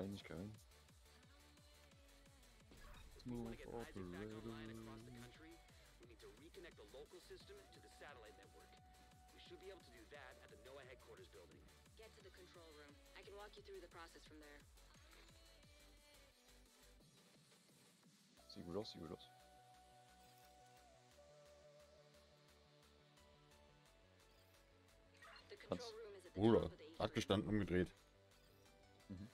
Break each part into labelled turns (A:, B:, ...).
A: nicht geil. Smooth Operator.
B: We need to reconnect the local system to the satellite network. We should be able to do that at the NOAA headquarters building.
C: Get to the control room. I can walk you through the process from there.
A: Sieht gut aus, sieht gut aus.
C: The control room is at the
D: Bruder,
C: top of the
D: hat
C: E3.
D: gestanden, umgedreht.
A: Mhm.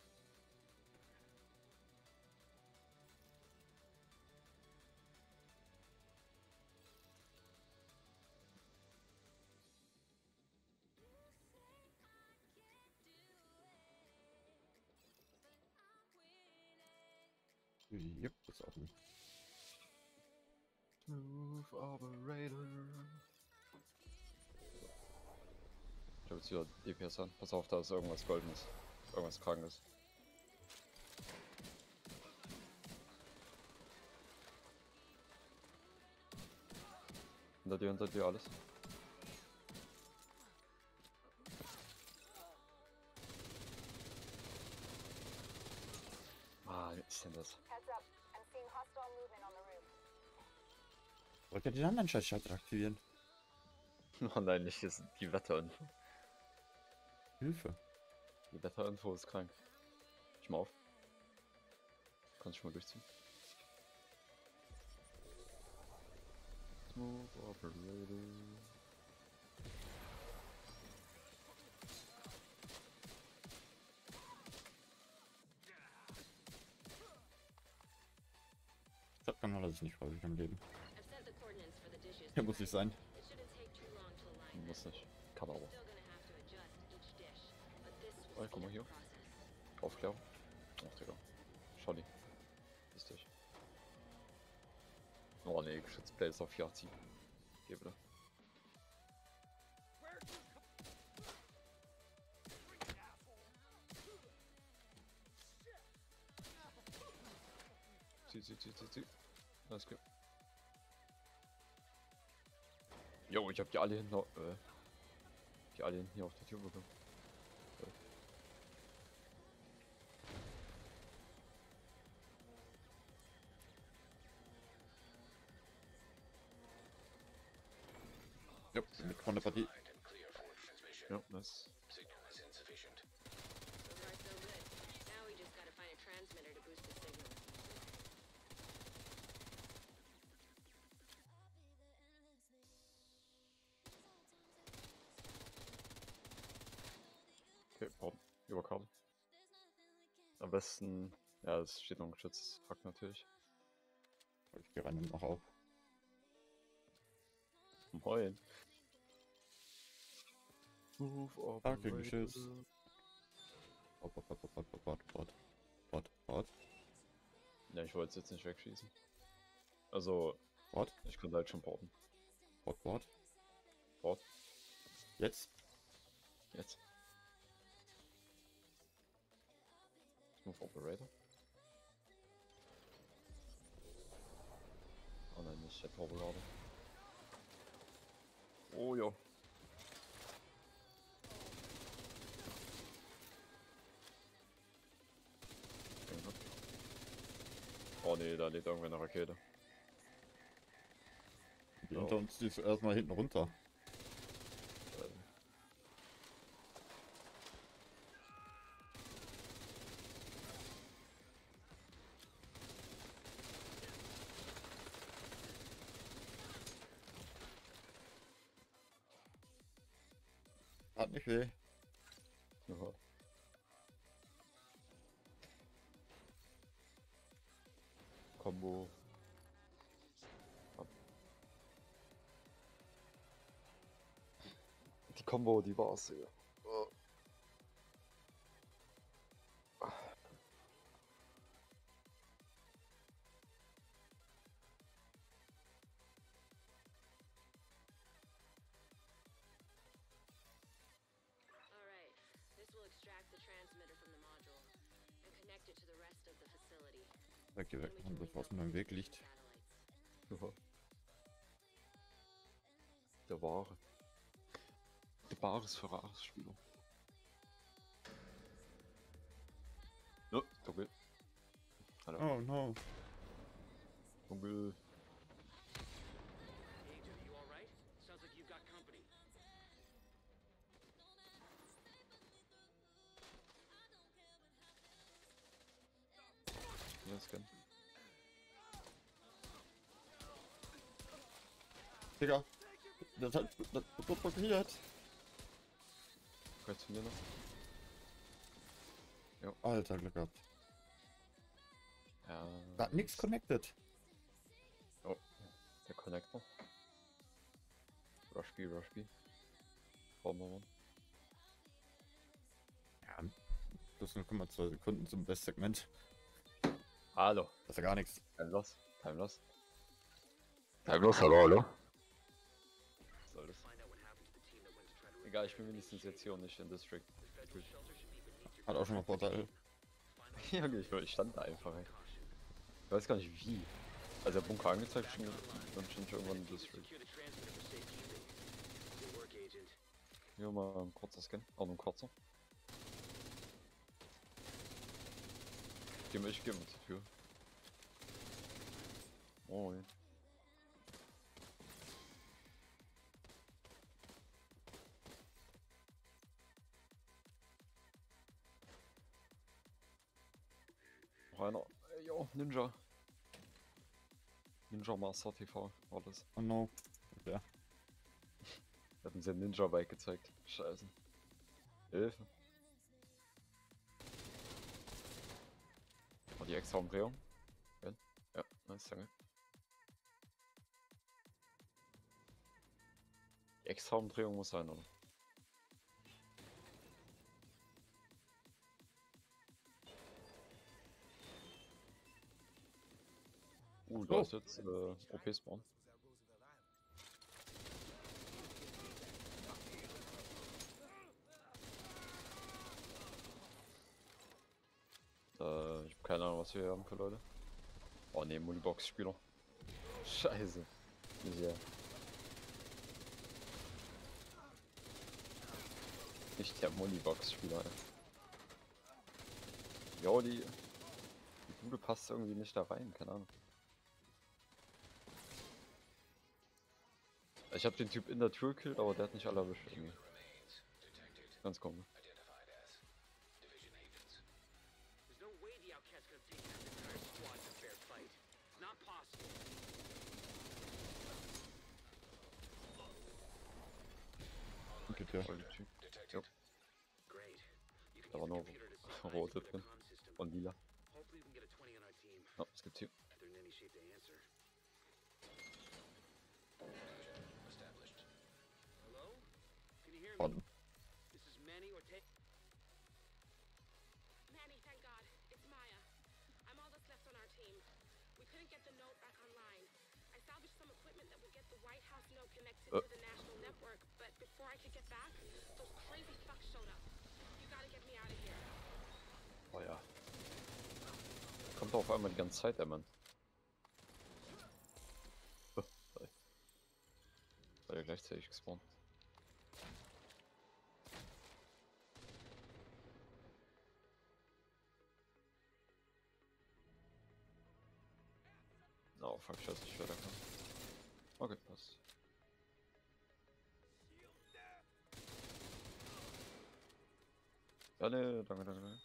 D: Yep, ist offen.
A: Smooth Operator. Ich habe jetzt wieder DPS an. Pass auf, da ist irgendwas Goldenes. Irgendwas Krankes. Hinter dir alles. Ah, was ist denn das?
E: Heads up. I'm seeing hostile movement on the roof.
D: Wollt ihr den anderen Scheiß aktivieren?
A: Oh nein, nicht die Wetterinfo.
D: Hilfe.
A: Die Wetterinfo ist krank. Ich mal auf. Kannst du schon mal durchziehen. Smooth Operator.
D: Shotgun hat er sich nicht häufig im Leben.
C: I've sent the coordinates for the dishes.
D: Ja, muss nicht sein.
C: It shouldn't take too long to align.
A: Muss nicht. Kann aber.
C: Still gonna have to adjust each dish, but this will
A: Oh, guck
C: speed
A: mal
C: up
A: hier.
C: the process.
A: Aufklärung. Ach, Digga. Schau die. Ist durch. Oh ne, Geschützplay ist auf 480. Geh bitte. Zieh. Alles klar. Jo, ich hab die alle hinten hier auf der Tür bekommen.
D: Ja, mit von der Partie.
B: And clear for transmission.
A: Ja, nice.
B: Signal is insufficient.
C: So far, so good. Now we just gotta find a transmitter to boost the signal.
A: Okay, Pardon. Über Kabel. Am besten, ja, es steht noch ein geschütztes Hack natürlich.
D: Ich gehe rein und mach auf.
A: Moin. Smooth
D: Danke, Geschiss. Bot.
A: Ja, ich wollte es jetzt nicht wegschießen. Also,
D: Bot.
A: ich konnte halt schon porten.
D: Bot.
A: Port.
D: Jetzt.
A: Jetzt. Smooth Operator. Oh nein, nicht der Turbolader. Oh jo. Oh ne, da liegt irgendwer eine Rakete.
D: Die hinter uns, die ist erstmal hinten runter. Hat nicht weh.
A: Ja. Combo. Die Combo, die war's, Digga.
C: Alright, this will extract the transmitter from the module and connect it to the rest of the facility.
D: Weg,
C: Then we can
D: und
C: link
D: bevor es
C: up
D: mir im
C: with
D: Weg
C: the
D: liegt.
C: satellites.
A: Ja. Der wahre. Der wahres Ferraris-Spieler. Ja, Dunkel. Hallo.
D: Oh no.
A: Dunkel.
B: Agent, are you alright? Sounds like you've got company.
A: Hier ist Scan.
D: Digga. Das wird blockiert.
A: Rechts von dir noch.
D: Alter, Glück gehabt.
A: Ja.
D: Da hat nix connected.
A: Oh, der Connector. Rushby. Vormann.
D: Ja. Plus 0,2 Sekunden zum Bestsegment.
A: Hallo.
D: Das ist ja gar nichts.
A: Timeless. Hallo. Was soll das?
B: Find out what happened to the team that went to try to
A: Egal, ich bin wenigstens jetzt hier und nicht in District.
B: The federal shelter should be beneath your
D: Hat auch schon mal Vorteile.
A: Ja, okay, ich stand da einfach. Ey. Ich weiß gar nicht wie. Also der Bunker angezeigt schon, dann stand ich irgendwann in District.
B: secure the transmitter for safekeeping. Good work, Agent.
A: Hier mal ein kurzer Scan. Auch nur ein kurzer. Ich geh mal zur Tür. Oh, ja. Noch einer. Ey, yo, Ninja. Ninja Master TV war das.
D: Oh no. Ja.
A: Hat uns ja Ninja-Bike gezeigt. Scheiße. Hilfe. Oh, die extra Umdrehung. Ja, nice, danke. Die extra Umdrehung muss sein, oder? Da ist jetzt OP-Spawn. Ich hab keine Ahnung, was wir hier haben für Leute. Oh ne, Munibox-Spieler. Scheiße. Ja. Nicht der Munibox-Spieler, ey. Jo, die Bude passt irgendwie nicht da rein, keine Ahnung. Ich hab den Typ in der Tür gekillt, aber der hat nicht alle erwischt irgendwie. Ganz komisch.
B: There's no way the outcast could have taken out the entire squad in a fair fight. It's not possible.
D: Geht ja.
A: Voll der Typ. Jo,
B: Great. You can
A: da
B: use
A: war
B: the
A: nur
B: computer to synchronize
A: rote
B: with their
A: drin.
B: comm system.
A: Und lila.
B: Hopefully we can get a 20 on our team.
A: Oh, es gibt hier.
B: If they're in any shape to answer. Hello? Can you hear me?
D: Pardon.
B: This is Manny Ortega.
C: Manny, thank God. It's Maya. I'm all that's left on our team. We couldn't get the node back online. I salvaged some equipment that would get the White House node connected to the national network, but before I could get back, those crazy fucks showed up. You gotta get me out of here.
A: Oh ja. Kommt auf einmal die ganze Zeit, der Mann. Sorry. War ja gleichzeitig gespawnt. Oh fuck, scheiße, ich werde kann. Okay, passt. Ja, ne, danke.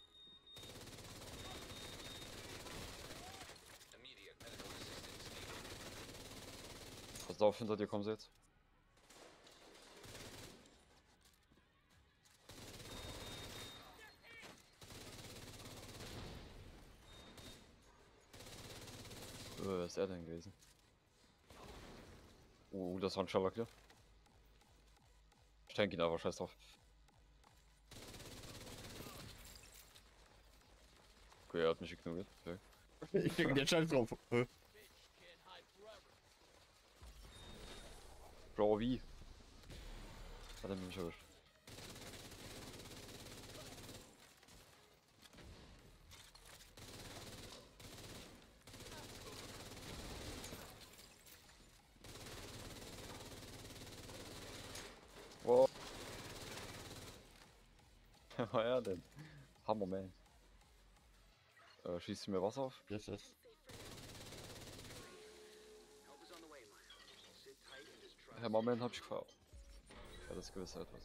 A: Pass auf, hinter dir kommen sie jetzt. Was ist er denn gewesen? Das war ein Sherlock hier. Ich denke ihn aber, scheiß drauf. Okay, er hat mich ignoriert. Okay.
D: Ich krieg den Scheiß drauf.
A: Bro, wie? Hat er mich erwischt? Wow. Wer war er denn? Hammerman. Schießt du mir Wasser auf?
D: Yes, yes.
B: Help is on the way, Maya. Sit tight and just trust.
A: Herr Moment, hab ich gefragt. Ja, das ist gewiss etwas.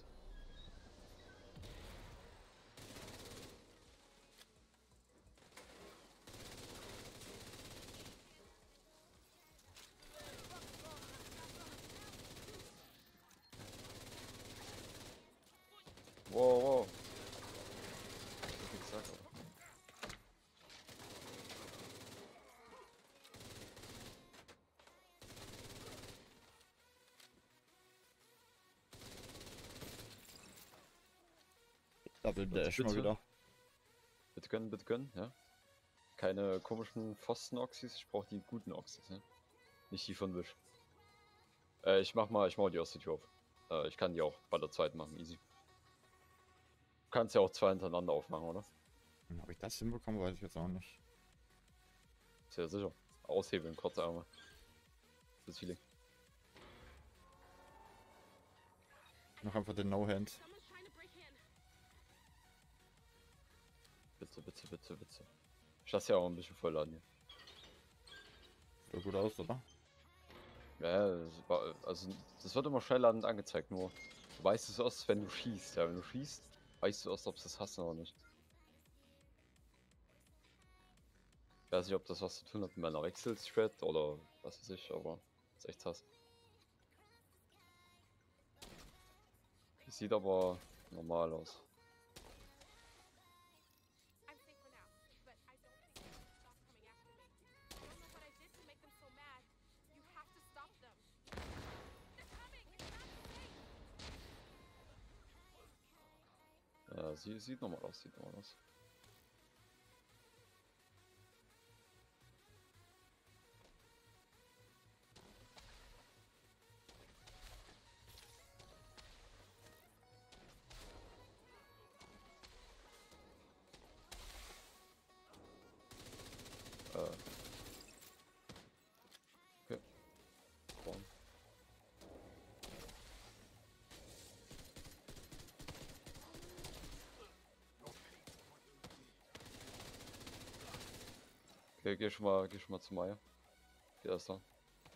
A: Wow, wow. Wie gesagt, aber.
D: Double Dash mal
A: bitte?
D: wieder.
A: Bitte gönnen, ja? Keine komischen Pfosten-Oxys, ich brauche die guten Oxys, ja? Nicht die von Wish. Ich mach die erste Tür auf. Ich kann die auch bei der zweiten machen, easy. Du kannst ja auch zwei hintereinander aufmachen, oder?
D: Ob ich das hinbekomme, weiß ich jetzt auch nicht.
A: Sehr sicher. Aushebeln, kurze Arme. Das Feeling.
D: Noch einfach den No-Hand.
C: Someone's trying to break in.
A: Bitte. Ich lasse ja auch ein bisschen voll laden hier.
D: Sieht doch gut aus, oder?
A: Ja, also das wird immer schnell ladend angezeigt, nur du weißt es erst, wenn du schießt. Ja, wenn du schießt, weißt du erst, ob du es hast oder nicht. Ich weiß nicht, ob das was zu tun hat mit meiner Wechselstrat oder was weiß ich, aber das ist echt krass. Die sieht aber normal aus.
C: I'm safe for now, but I don't think they can stop coming after me. I don't know what I did to make them so mad. You have to stop them. They're coming! It's not safe!
A: Ja, sie sieht normal aus, Okay. Komm. Okay, geh schon mal zu Maya. Geh erst da.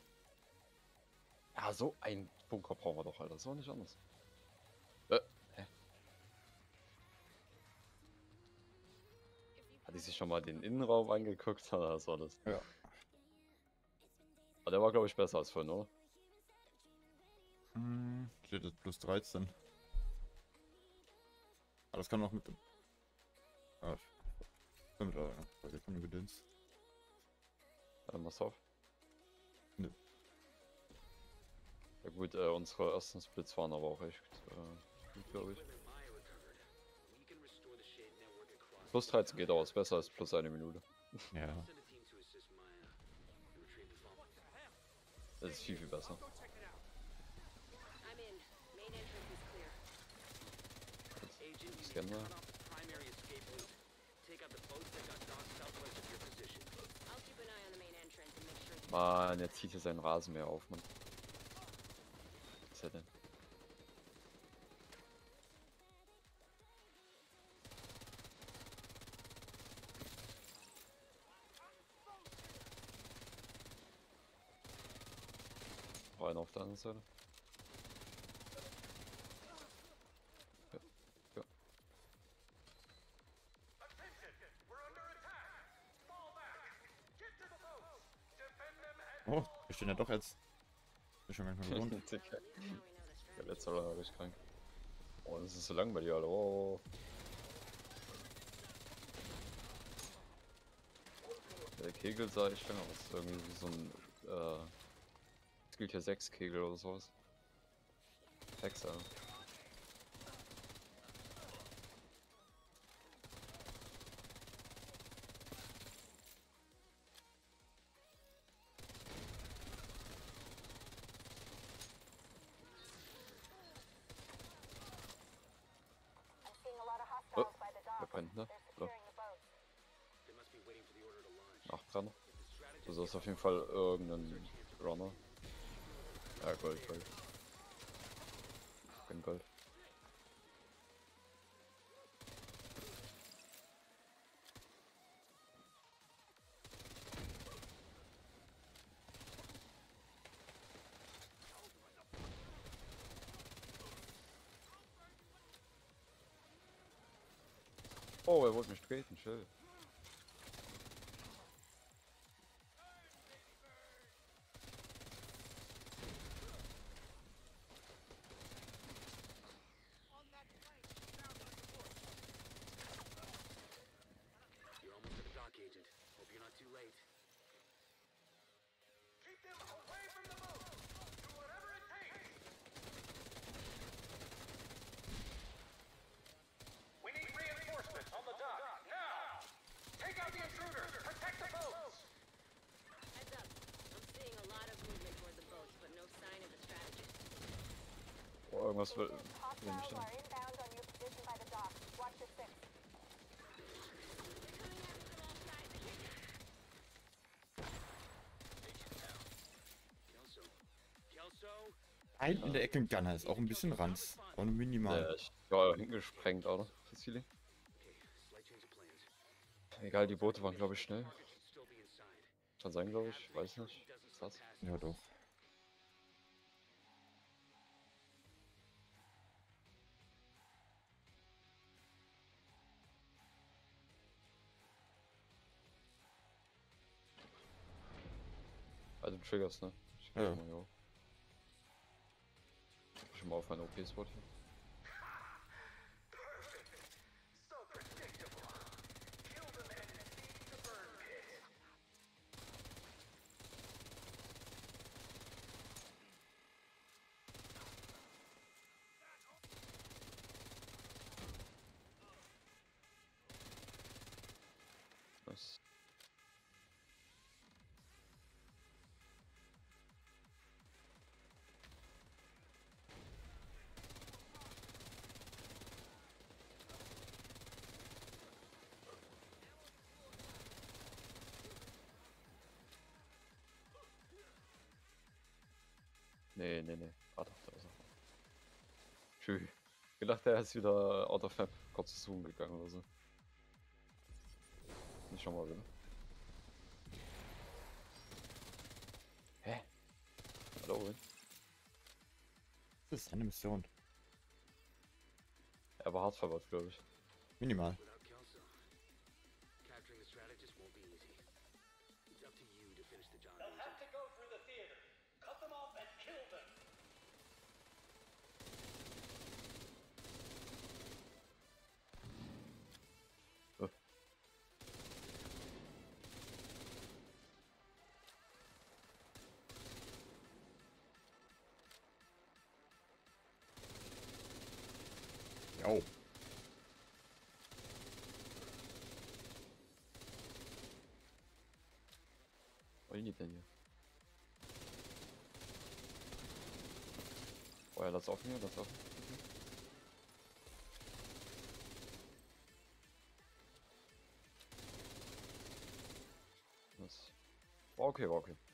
A: Ja, so ein Bunker brauchen wir doch, Alter. Das ist auch nicht anders. Hä? Hat die sich schon mal den Innenraum angeguckt? Das war das.
D: Ja.
A: Aber der war, glaube ich, besser als vorhin, oder?
D: Steht jetzt plus 13. Aber das kann noch mit dem. Ah, stimmt, da geht von dem Gedöns.
A: Mach's auf.
D: Nö.
A: Ja gut, unsere ersten Splits waren aber auch echt gut, glaube ich.
B: Equipment Maya recovered. We can restore the shade network across.
A: Plus 13 geht aus, besser als plus eine Minute.
D: Ja.
B: Send a team to assist Maya and retrieve the vault.
A: Das ist viel besser.
E: I'm in. Main entrance is clear.
B: Agent, you
A: Scan
B: need to
A: mal.
B: cut off the primary escape route. Take out the boats that got docked southwest of your position.
E: I'll keep an eye on the main entrance and make sure the
A: Mann, jetzt zieht hier sein Rasenmäher auf, Mann. Was ist er denn? Noch einer auf der anderen Seite. Ja, ja.
D: Oh, wir stehen ja doch jetzt. Ist schon gar nicht mehr gewohnt.
A: Digga,
E: now we know the strategy.
A: der letzte war richtig krank. Oh, das ist so lang bei dir, Alter. Oh. Der Kegel sah echt lang aus. Irgendwie wie so ein, es gilt ja 6 Kegel oder sowas. 6, Alter.
E: I'm seeing a lot of hostiles by the
A: Der
E: dock.
A: brennt, ne?
E: They're
A: So.
E: securing the boats.
B: They must be waiting for the order to launch.
A: Nachbrenner.
B: If the strategist
A: Also ist auf jeden Fall irgendein Runner. Ja, Gold. Kein Gold. Oh, er wollte mich treten, chill.
B: You're almost at the dock, Agent. Hope you're not too late. Keep them away from the boat! Do whatever it takes! We need reinforcements on the dock, now! Take out the intruders! Protect the boats!
E: Heads up. I'm seeing a lot of movement toward the boats, but no sign of a strategist.
A: Oh, irgendwas will
C: Agent,
A: mich
C: hostiles
A: dann.
C: are inbound on your position by the dock. Watch your six.
B: Kelso. Kelso?
D: Ein in der Ecke ein Gunner ist auch ein bisschen ranz. Aber nur minimal.
A: Ich war hingesprengt, oder? Facili.
B: Okay, slight change of plans.
A: Egal, die Boote waren, glaube ich, schnell.
B: Target should still be inside.
A: Kann sein, glaube ich. Weiß nicht.
B: Doesn't
A: Was?
B: slip past
D: Ja,
B: us.
D: doch.
A: Also Triggers, ne? Ich
D: Ja.
A: mal hier hoch. Ich schon mal auf meinen OP-Spot hier.
B: So predictable. Kill them and feed the burn pit.
A: Nice. Nee. Ah, doch, da ist er. Tschüss. Gedacht, er ist wieder out of map. Kurz zoomen gegangen oder so. Nicht schon mal wieder. Hä? Hallo, Owen?
D: Das ist eine Mission.
A: Er war hart verwirrt, glaube ich.
D: Minimal.
B: Without Kelso, capturing the strategist won't be easy. It's up to you to finish the job,
F: They'll have
B: Agent.
F: to go through the theater. Cut them off and kill them.
D: Jo.
A: Was ist denn hier? Oh ja, lass offen hier, lass offen. Das war okay, war okay.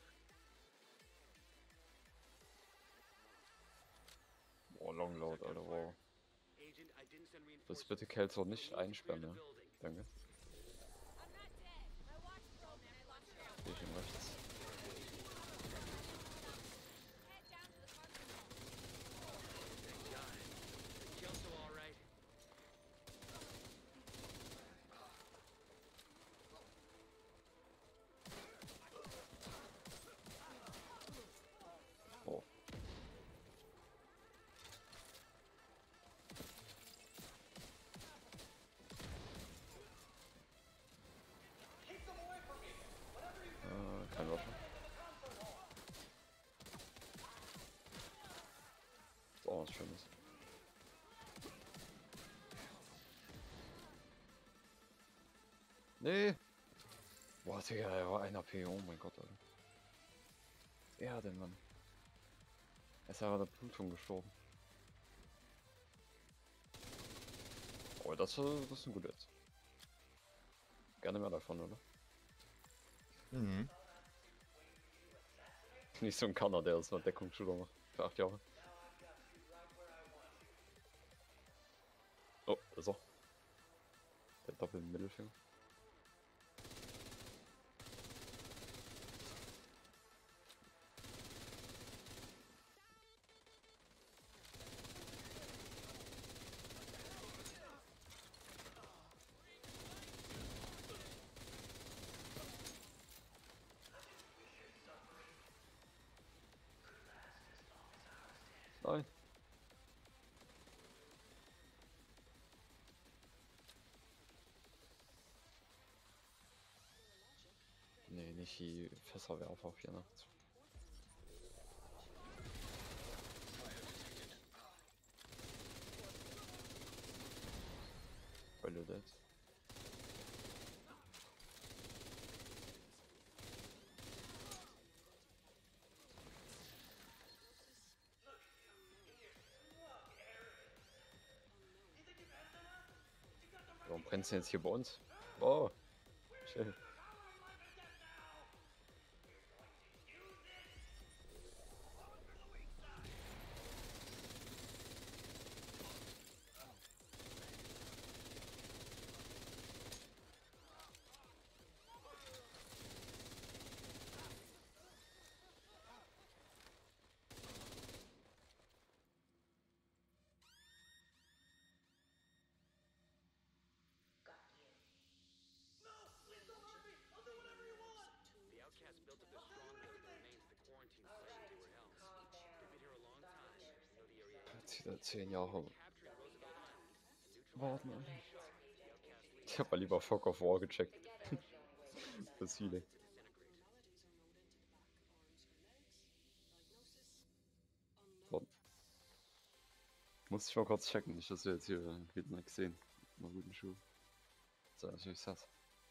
A: Boah, long load, Alter, wow.
B: Agent, I didn't send
A: Das
B: reinforcements.
A: bitte Kelso
B: We
A: nicht
B: need to clear
A: einsperren,
B: the
A: ja.
B: building.
A: Danke.
E: I'm not dead. My watch broke and I lost trail.
A: Sehe ich ihm rechts.
E: Head down to the cargo vault.
B: Thank God. Is Kelso all right?
A: Oh.
F: Keep them away from me. Whatever you
A: Kein Waffe. Ist auch was Schönes. Nee! Boah, Digga, er war 1 AP, oh mein Gott, Alter. Er denn, Mann. Er ist ja an der Blutung gestorben. Oh, das ist ein guter jetzt. Gerne mehr davon, oder?
D: Mhm.
A: Nicht so ein Kanner, der das mal Deckungsshooter macht. Für 8 Jahre. Oh, da ist er. Der doppelten Mittelfinger. Nein. Nee, nicht die Fässerwerfer auf hier nachts. Weil du das. Warum brennst du jetzt hier bei uns? Oh, chill.
B: The outcasts built up their stronghold in the remains of the quarantine site they were held. They've been here a long time, know the area.
A: Jetzt wieder 10 Jahre
B: Capturing Roosevelt Island and
A: warten.
B: neutralizing
A: Alter.
B: Shah, the outcast leader,
A: Ich hab mal lieber Fog of War gecheckt. Das viele.
B: to disintegrate.
A: So. Muss ich mal kurz checken, nicht, dass wir jetzt hier wieder nichts sehen. Mal guten Schuh. So, natürlich satt.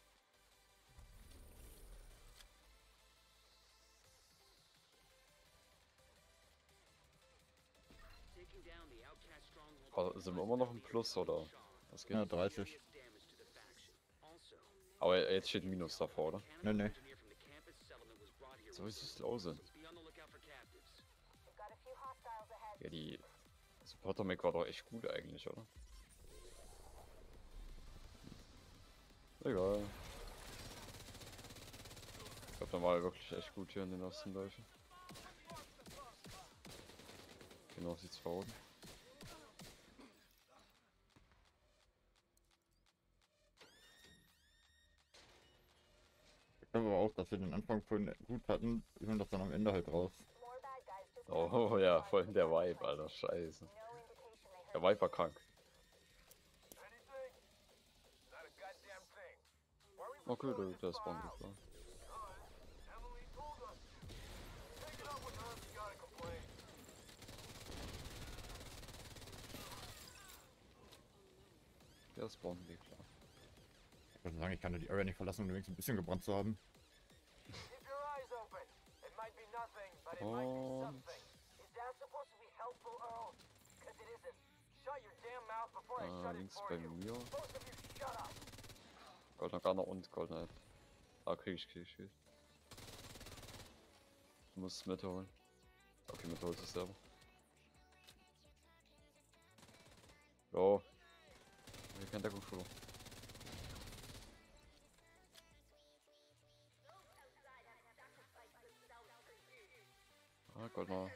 B: Taking down the outcast stronghold
A: Aber sind wir immer noch im Plus oder was geht?
D: Ja, 30.
B: damage to the faction. Also,
A: Aber jetzt steht Minus davor, oder?
D: Nee, nee.
B: engineer from the campus settlement was brought here.
A: So ist es lose.
B: Be on the lookout for captives.
C: We've got a few hostiles ahead.
A: Ja, die Supporter-Mech war doch echt gut eigentlich, oder? Egal. Ich glaube, der war wirklich echt gut hier in den ersten Läufen. Genau, sieht's verroten.
D: Ich glaube aber auch, dass wir den Anfang vorhin gut hatten, wir holen das dann am Ende halt raus.
C: More bad guys just
A: Oh ja, voll der Vibe, Alter, scheiße.
C: no indication they
A: Der
C: heard.
A: Vibe war krank.
F: Anything? Not a goddamn thing. Why are we
A: Okay,
F: pursuing
A: der
F: this
A: Spawn
F: far
A: geht
F: out?
A: klar.
F: Emily told us to. Take it up with her if you gotta complain.
A: Der Spawn geht klar.
D: Ich würde sagen, ich kann die Area nicht verlassen, um wenigstens ein bisschen gebrannt zu haben.
F: Keep your eyes open. It might be nothing, but it might be
A: Und
F: something. Is that supposed to be helpful, Earl? Because it isn't. Shut your damn mouth before I shut it
A: links
F: for
A: bei
F: you.
A: mir.
F: Both of you shut up.
A: Goldener Gunner und Goldener App. Ah, krieg ich. Ich muss Mitte holen. Okay, Mitte holt es selber. Jo. Hier kein Deckungsschulter. Ah, Goldener.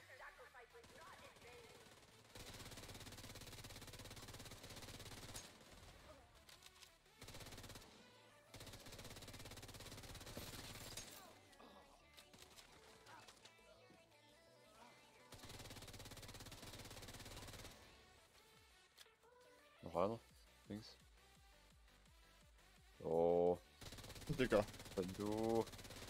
A: Noch einer. Links. So,
D: Digga.
A: wenn du.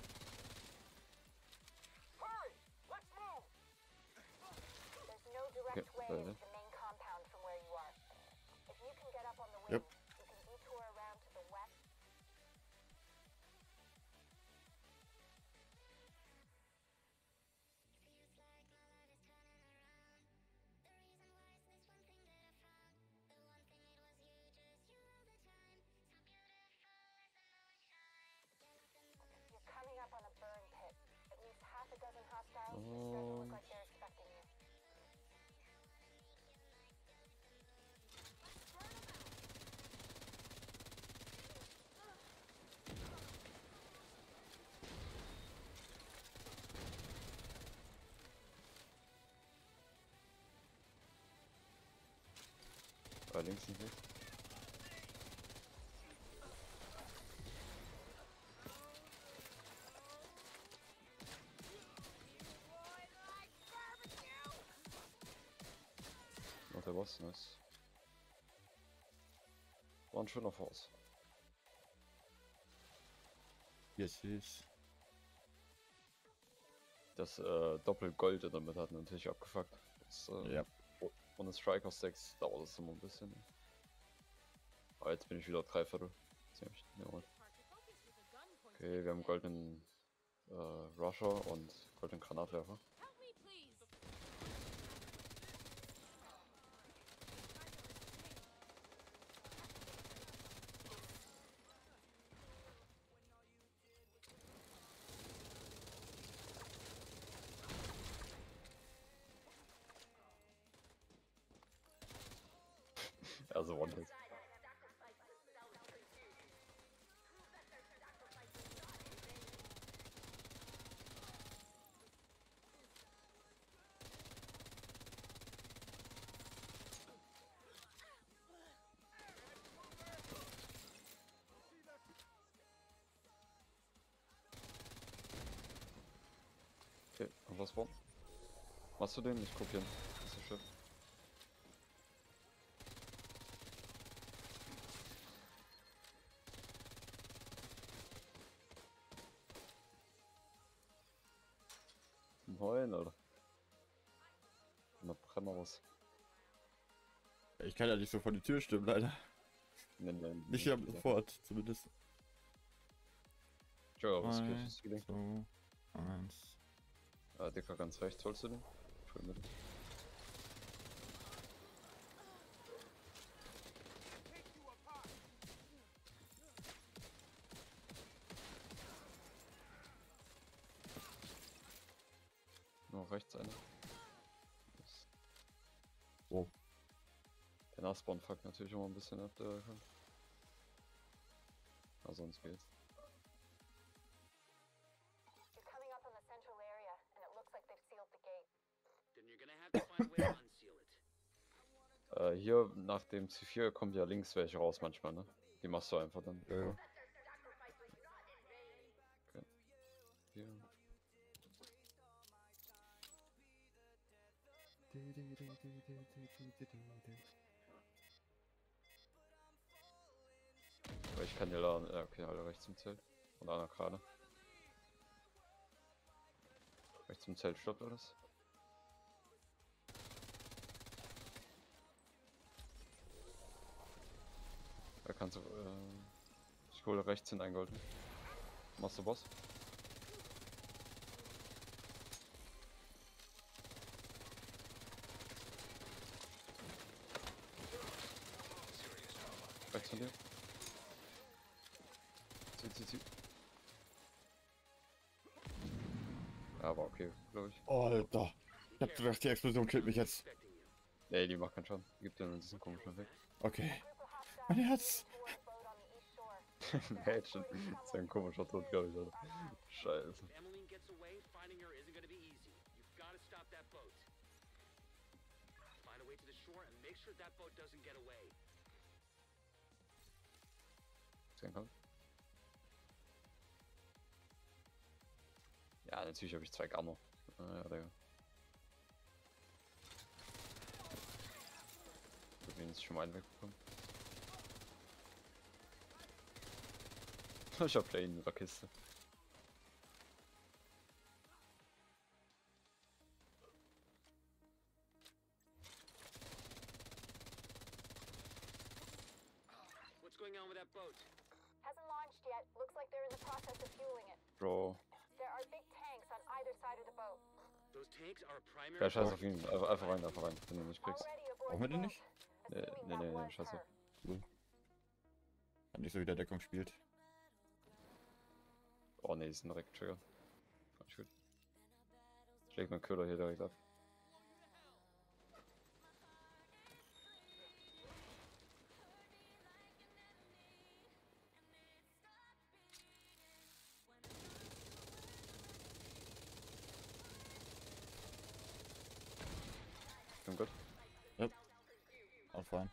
F: Hurry! Let's move!
C: There's no direct way
A: beide.
C: into the main compound from where you are. If you can get up on the wing,
D: Yep.
C: you can detour around to the west. You're coming up on a burn pit. At least half a dozen hostiles. Doesn't look like they're expecting you.
A: Links nicht. der Boss, nice. War ein schöner Force.
D: Yes.
A: Das Doppelgold damit hat natürlich abgefuckt. Das,
D: Ja.
A: ohne Striker Stacks dauert das immer ein bisschen. Aber jetzt bin ich wieder 3/4. Ziemlich. Ja. Okay, wir haben goldenen Rusher und goldenen Granatwerfer.
C: Help me, please.
A: Also One-Hit. Okay, und was war? Machst du den? Ich kopieren. Das ist schön. Moin, Alter. Na, Brenner was.
D: Ich kann ja nicht so vor die Tür stimmen, leider.
A: Nein.
D: Nicht am sofort, zumindest.
A: Tja, was
D: 3,
A: ist das?
D: 2, 1.
A: Dicker, ganz rechts, holst du den? Schön mit. Nur rechts einer.
D: Oh.
A: Der Nachspawn fuckt natürlich immer ein bisschen ab, der kann. Aber sonst geht's.
F: You're coming up on the central area, and it looks like they've sealed the gate.
B: Then you're gonna have to find a way to unseal it.
A: Hier nach dem C4 kommt ja links welche raus manchmal, ne? Die machst du einfach dann.
D: Ja.
A: Okay. Hier. Aber ich kann hier laden. Ja, okay, alle rechts im Zelt. Und einer gerade. Rechts im Zelt stoppt alles. Da kannst du. Ich hole rechts hin ein Gold. Machst du Boss? Rechts von dir. Zieh. Ja, aber okay, glaube ich.
D: Alter. Ich hab gedacht, die Explosion killt mich jetzt.
B: Expecting you.
A: Nee, die macht keinen Schaden. Gibt dir diesen komischen Effekt.
D: Okay. Mein Herz.
A: Mädchen. Das ist ein komischer Tod, glaube ich, Alter. Scheiße.
B: If Emmeline gets away, finding her isn't gonna be easy. You've gotta stop that boat. Find a way to the shore and make sure that boat doesn't get away.
A: Sehen kann. Ja, natürlich habe ich 2 Armor. Ja, Digga. Ich hab wenigstens schon mal einen wegbekommen. Ich hab Plane in der Kiste.
B: What's going on with that boat?
F: Hasn't launched yet. Looks like they're in the process of fueling it.
A: Bro.
F: There are big tanks on either side of the boat.
B: Those tanks are a primary.
A: Ja, scheiß auf ihn. Einfach rein, wenn du nicht kriegst.
F: Already aboard
D: Brauchen wir
F: the
D: den
F: boat.
D: nicht?
F: Assuming
A: Nee,
F: that was
A: scheiß
F: her.
A: auf.
D: Hat nicht so wie der Deckung spielt.
A: Oh ne, ist ein direkt Trigger. Alles gut. Schlägt mein Köder hier direkt ab. Bin gut.
D: Auch fein.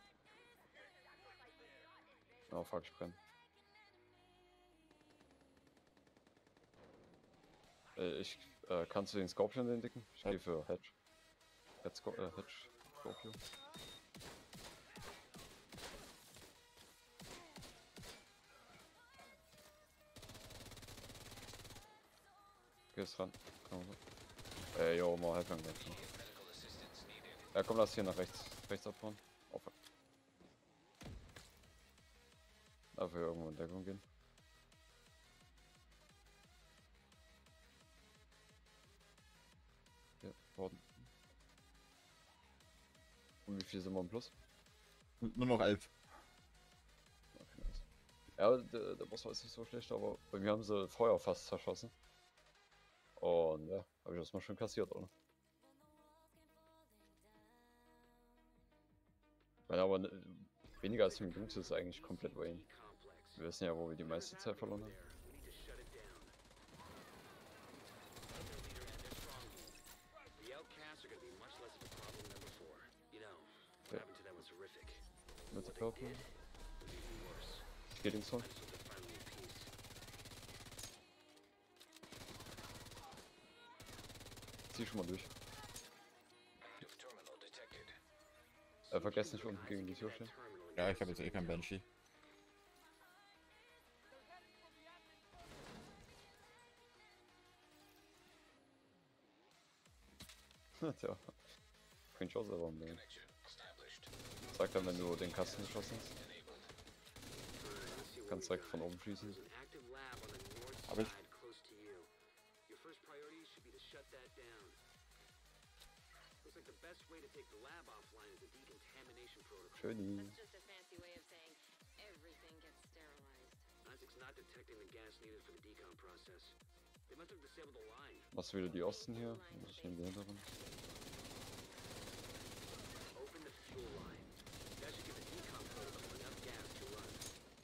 A: Oh fuck, ich brenne. Kannst du den Scorpion den dicken? Ich gehe für Hedge. Hedge Scorpio. Okay, ist ran. Komm, so. Jo, mal Halbgang weg. Ne? Ja, komm, lass hier nach rechts. Rechts abfahren. Auf. Dafür irgendwo in Deckung gehen. Ja, worden. Und wie viel sind wir im Plus?
D: Nur noch 11.
A: Okay, nice. Ja, der Boss war jetzt nicht so schlecht, aber bei mir haben sie Feuer fast zerschossen. Und ja, habe ich das mal schön kassiert, oder? Wenn aber weniger als 10 Minuten ist eigentlich komplett Wayne. Wir wissen ja, wo wir die meiste Zeit verloren haben.
B: The outcasts are going to be much less of a problem than before. You know, what happened to them was horrific.
A: Mit der
B: What they
A: Purple.
B: did was even worse.
A: Ich geh links vor.
B: I just hope they're finally at peace.
A: Zieh schon mal durch. Vergesst nicht unten gegen die Tür stehen.
D: Ja, ich habe jetzt eh kein Banshee.
A: Tja. Kann ich auch selber umgehen. Sag dann, wenn du den Kasten geschossen hast. Kannst direkt von oben schießen.
B: There's an active lab on the north
D: Hab ich.
B: side close to you. Your first priority should be to shut that down. Looks like the best way to take the lab offline is a decontamination protocol.
A: Schöni.
E: That's just a fancy way of saying everything gets sterilized.
B: Isaac's not detecting the gas needed for the decon process. They must have disabled the line.
A: Machst du wieder die Osten hier? Ich nehme die hinteren.
B: Open the fuel line. That should give the decon protocol enough gas to run.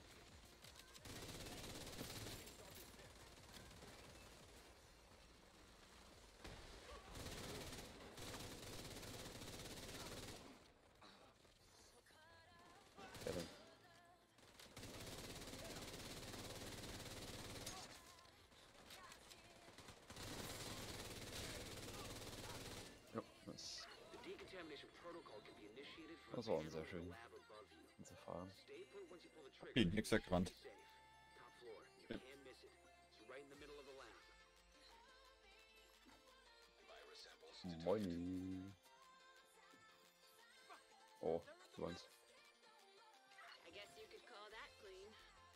A: Ja, dann. Ja, das
B: The decontamination protocol can be initiated from
A: Das
B: a
A: war
B: panel
A: sehr
B: in the
A: schön.
B: lab above you.
A: ganze Fahren.
B: Stay put once you pull the trigger.
D: Okay, nix weggerannt.
B: Safe. Top floor. You can't miss it. It's right in the middle of the lab.
A: Moini. Oh, du meinst.
E: I guess you could call that clean.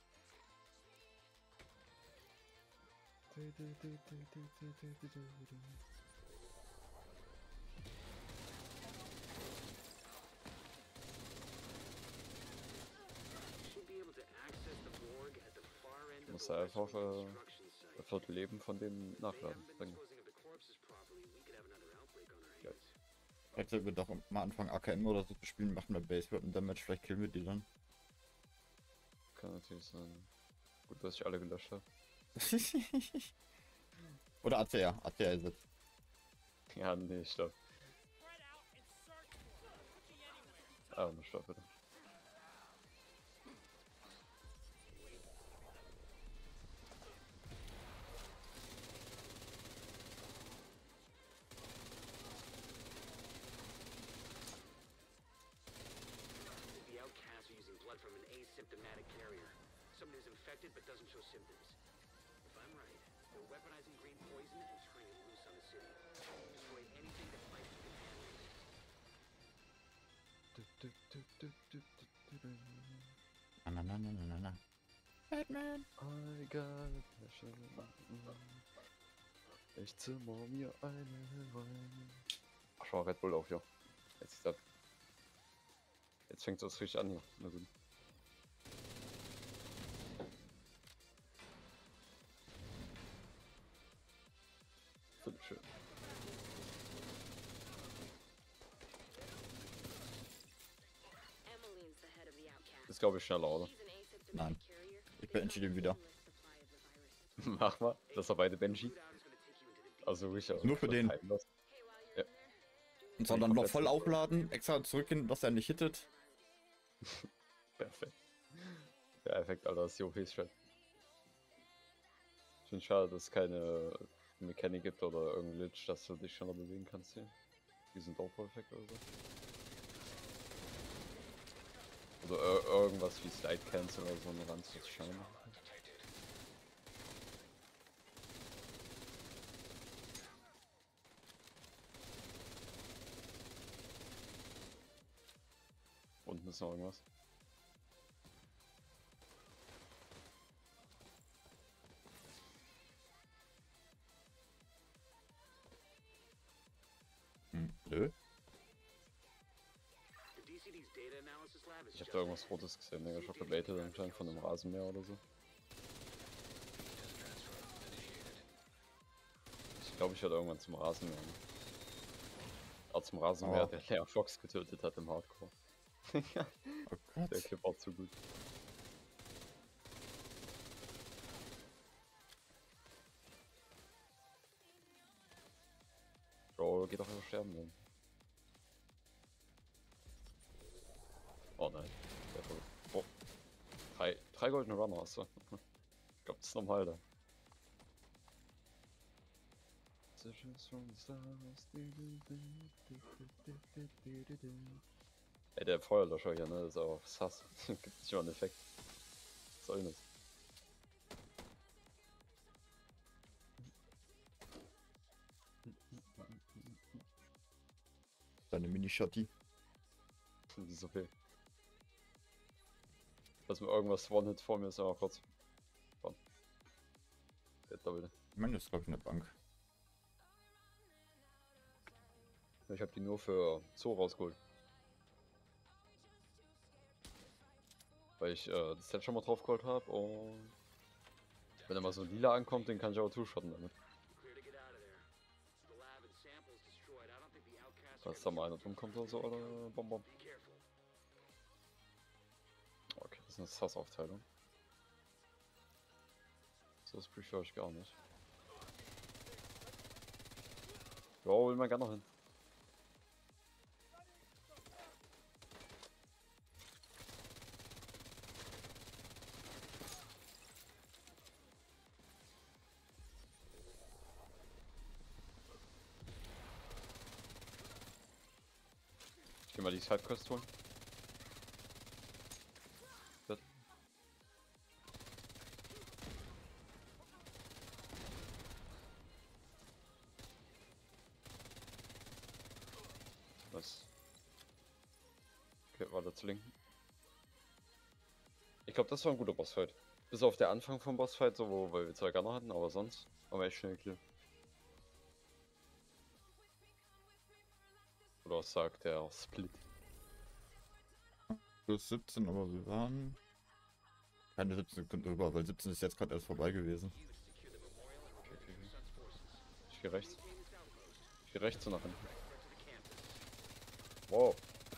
B: You should be able to access the morgue at the far end of
A: Muss
B: the
A: einfach
B: western construction site.
A: ein Viertel Leben von dem
B: If they
A: nachladen.
B: haven't been
A: Bringen.
B: disposing of the corpses properly, we could have another outbreak on our
A: Ja.
B: hands.
D: Vielleicht sollten wir doch mal anfangen, AKM oder so zu spielen, machen wir Base Weapon Damage, vielleicht killen wir die dann.
A: Kann natürlich sein. Gut, dass ich alle gelöscht habe.
D: Oder ACR, ACR ist jetzt.
A: Ja, nee, stopp. Ah, ne, stopp bitte.
B: The outcasts are using blood from an asymptomatic carrier. Someone who's infected but doesn't show symptoms. If I'm right, they're weaponizing green poison and turning it loose on the city. Destroy anything that might be contaminated.
D: Na na na na na na. Batman!
A: I got ich zimmer mir eine rein. Ach, schau, Red Bull auf, ja. Jetzt ist das. Jetzt fängt es richtig an hier. Na gut. Finde ich schön.
E: Emmeline's the head of the outcast.
A: Ist glaube ich schneller, oder?
E: She's an asymptomatic
D: Nein.
E: carrier.
D: Ich beende den wieder.
A: Mach mal. Das war beide Benji. Also ich
D: Nur für den.
A: Ja.
D: Und soll dann noch voll aufladen, extra zurückgehen, dass er nicht hittet.
A: Perfekt. Perfekt, Alter, das ist die OP-Strat. Ich finde schade, dass es keine Mechanik gibt oder irgendein Glitch, dass du dich schneller bewegen kannst hier. Die sind auch perfekt oder so. Also irgendwas wie Slide Cancel oder so eine Rand, das schneller machen kann. hinten ist noch irgendwas.
D: Nö.
B: The DCD's data analysis lab is
A: Ich hab
B: just
A: da irgendwas Rotes gesehen, mega Chocolate anscheinend von einem Rasenmäher oder so. Ich glaube, ich werde irgendwann zum Rasenmäher. Ne? Auch zum Rasenmäher,
D: Oh.
A: der Lea Fox getötet hat im Hardcore.
D: Oh
A: Der
D: Gott.
A: Clip war zu gut. Bro, geht doch einfach sterben dann. Oh nein. Der voll. Oh. Drei goldene Runner hast du. Ich glaube, das ist normal da. Ey, der Feuerlöscher hier, ne, ist auch sass. Gibt nicht mal einen Effekt. Was soll das?
D: Deine Mini-Shotty.
A: Die ist okay. Lass mir irgendwas One-Hit vor mir ist, aber kurz. Komm. Der Doppelte.
D: Ich meine, das ist glaube ich eine Bank.
A: Ich habe die nur für Zoo rausgeholt. Weil ich das Set schon mal drauf geholt habe und wenn er mal so lila ankommt, den kann ich auch two-shotten damit.
B: clear to get out of there. The lab and samples destroyed. I don't think the outcasts
A: Falls da mal einer drum kommt oder so, oder Bonbon.
B: Be careful.
A: Okay, das ist eine Sass-Aufteilung. So das prefer ich gar nicht. Jo, will man gerne noch hin. Ich geh mal die Sidequest holen. Bitte. Was? Okay, weiter zu linken. Ich glaube, das war ein guter Bossfight. Bis auf der Anfang vom Bossfight, so, weil wir 2 Gunner hatten, aber sonst haben wir echt schnell gekillt. Oder was sagt der Split?
D: Plus 17, aber wir waren keine 17 Sekunden drüber, weil 17 ist jetzt gerade erst vorbei gewesen.
A: Okay. Ich geh rechts. Ich geh rechts und nach hinten. Wow.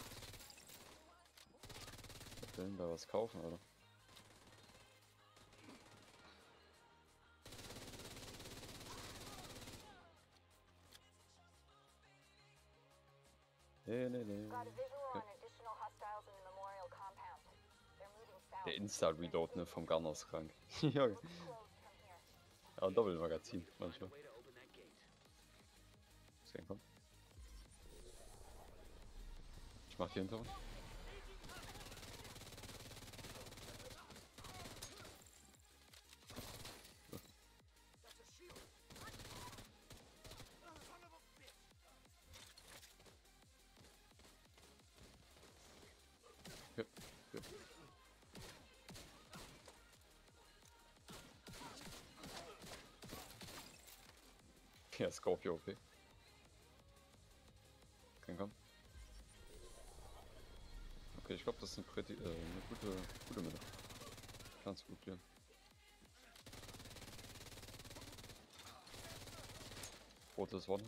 A: Ich will denn da was kaufen, Alter? Nee.
F: Got a visual on additional hostiles in the memorial compound. They're moving south.
A: Der Insta-Reload, ne, vom Gunner ist krank. Ja,
F: Looks closed from here.
A: ja, Doppelmagazin manchmal.
B: Way to open that gate.
A: Deswegen komm. Ich mach die Hintergrund. Ja, ja. Ja, Scorpio, okay. Komm. Okay, ich glaube, das ist eine gute Mitte. Kannst gut gehen. Rotes One.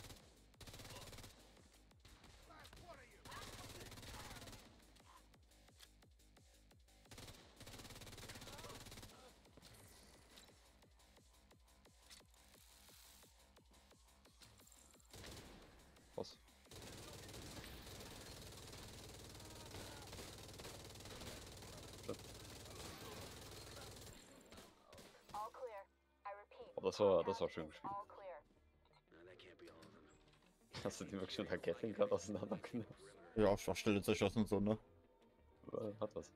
A: Was?
F: All clear. I repeat.
A: Oh, das war schön gespielt.
F: All clear.
B: No, that can't be all of them.
A: Hast du die wirklich mit der Gatling gerade auseinandergenommen?
D: Ja, auf Schwachstelle zerschossen und so, ne?
A: Hat was.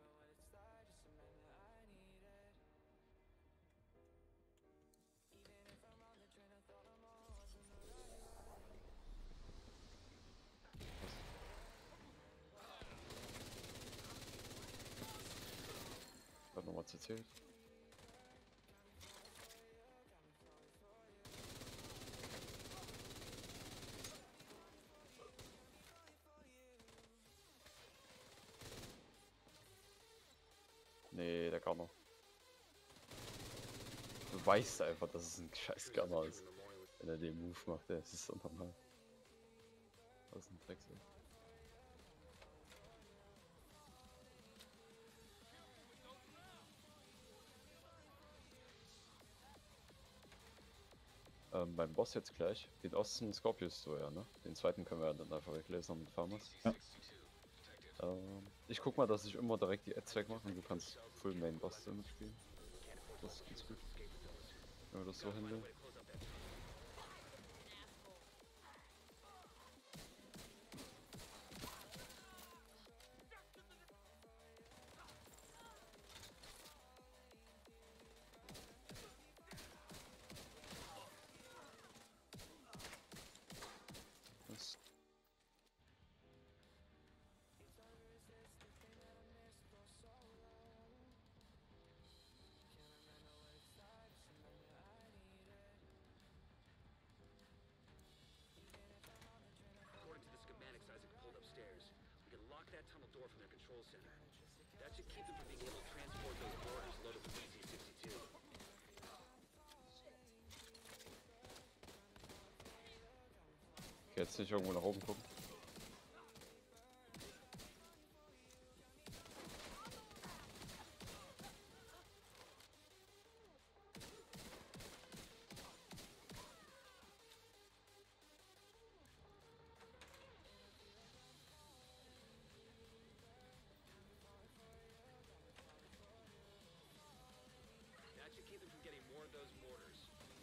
A: Hat's erzählt. Nee, der Gunner. Du weißt einfach, dass es ein scheiß Gunner ist, wenn er den Move macht. Das ist so normal. Das ist ein Drecksau. Beim Boss jetzt gleich. Den Osten Scorpius du ja, ne? Den zweiten können wir ja dann einfach weglesen mit Farmers.
D: Ja.
A: Ich guck mal, dass ich immer direkt die Ads wegmache und du kannst Full Main Boss damit spielen. Das ist ganz gut. Wenn wir das so handeln. Das
B: According to the schematics Isaac pulled upstairs, we can lock that tunnel door from their control center. That should keep them from being able to transport those boarders loaded with DC-62.
A: jetzt nicht irgendwo nach oben gucken.
B: That should keep them from getting more of those mortars.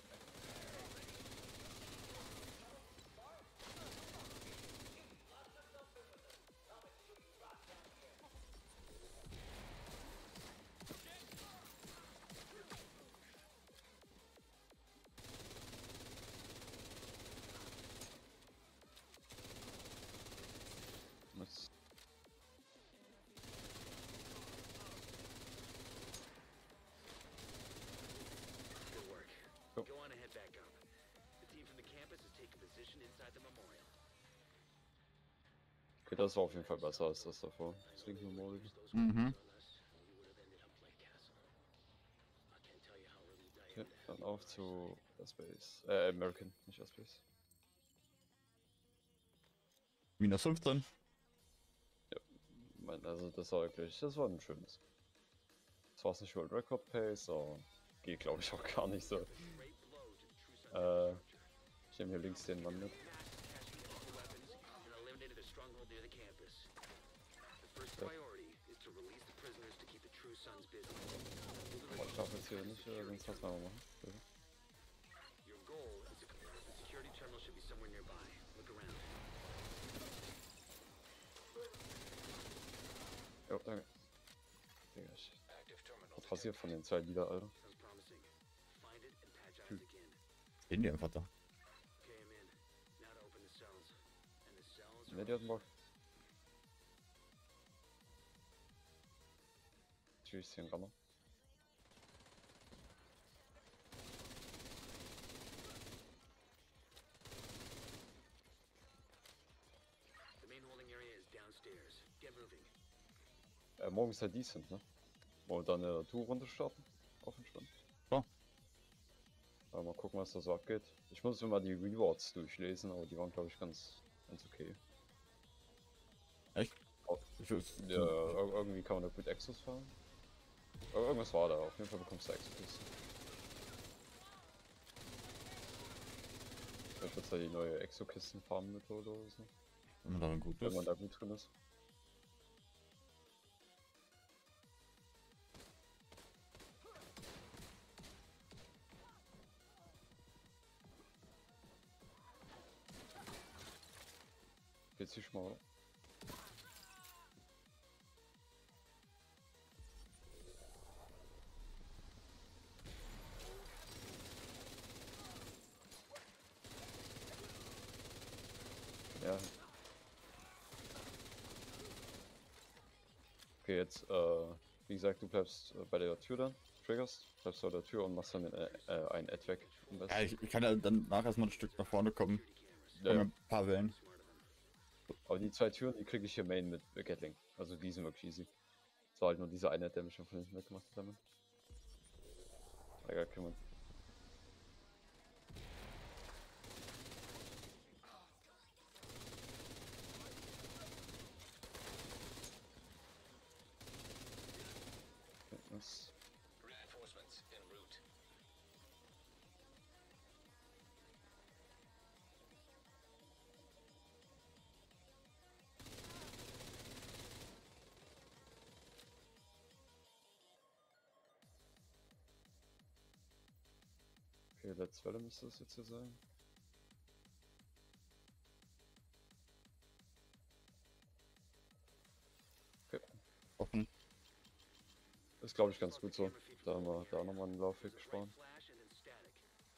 A: Das
B: Good work.
A: Go.
B: Go on and head back up. The team from the campus has taken position inside the memorial.
A: okay, das war auf jeden Fall besser als das davor. Das Link Memorial.
D: Mhm.
A: Okay, dann auf zu Space. American, nicht Space.
D: Minus 15.
A: Also das war wirklich, das war ein schönes. Das war nicht World Record Pace, aber geht glaube ich auch gar nicht so. Ich nehme hier links den Mann mit. Aber ich darf jetzt hier nicht, sonst was machen wir machen. Ja.
B: Your goal is to the security terminal should be somewhere nearby. Look around.
A: Jo, danke. Digga, was passiert von den zwei Lieder, Alter?
B: Sounds promising. Find it and patch
A: Hm.
B: Isaac in.
D: Stehen die einfach da.
B: Okay, I'm in. Now to open the cells. And the cells
A: Ne, die hatten Bock. Tschüss, den Rammer.
B: The main holding area is downstairs. Get moving.
A: Morgen ist halt decent, ne? Wollen wir dann eine Tour-Runde starten? Auf entspannt.
D: Ja.
A: Mal gucken, was da so abgeht. Ich muss mir mal die Rewards durchlesen, aber die waren, glaube ich, ganz okay.
D: Echt?
A: Oh, ja, irgendwie kann man da gut Exos fahren. Irgendwas war da, auf jeden Fall bekommst du Exos. Vielleicht wird da die neue Exokisten-Farm-Methode oder so.
D: Wenn man darin gut
A: Wenn
D: ist.
A: man da gut drin ist. Geht's hier schon mal, oder? Ja. Okay, jetzt Wie gesagt, du bleibst bei der Tür dann, triggerst, bleibst bei der Tür und machst dann ein Ad weg. am besten.
D: Ja, ich kann ja dann nachher erstmal ein Stück nach vorne kommen.
A: Ja, ja.
D: Ein paar Wellen.
A: Aber die 2 Türen, die kriege ich hier Main mit Gatling. Also die sind wirklich easy. Es war halt nur dieser eine, der mich schon von hinten weggemacht hat damit. Egal, kümmern. Das
B: Reinforcements en route.
A: okay, letzte Welle müsste das jetzt hier sein. Okay,
D: Offen.
A: ist glaube ich ganz gut so. Da haben wir da nochmal einen Laufweg gespart.
B: Flash and then static.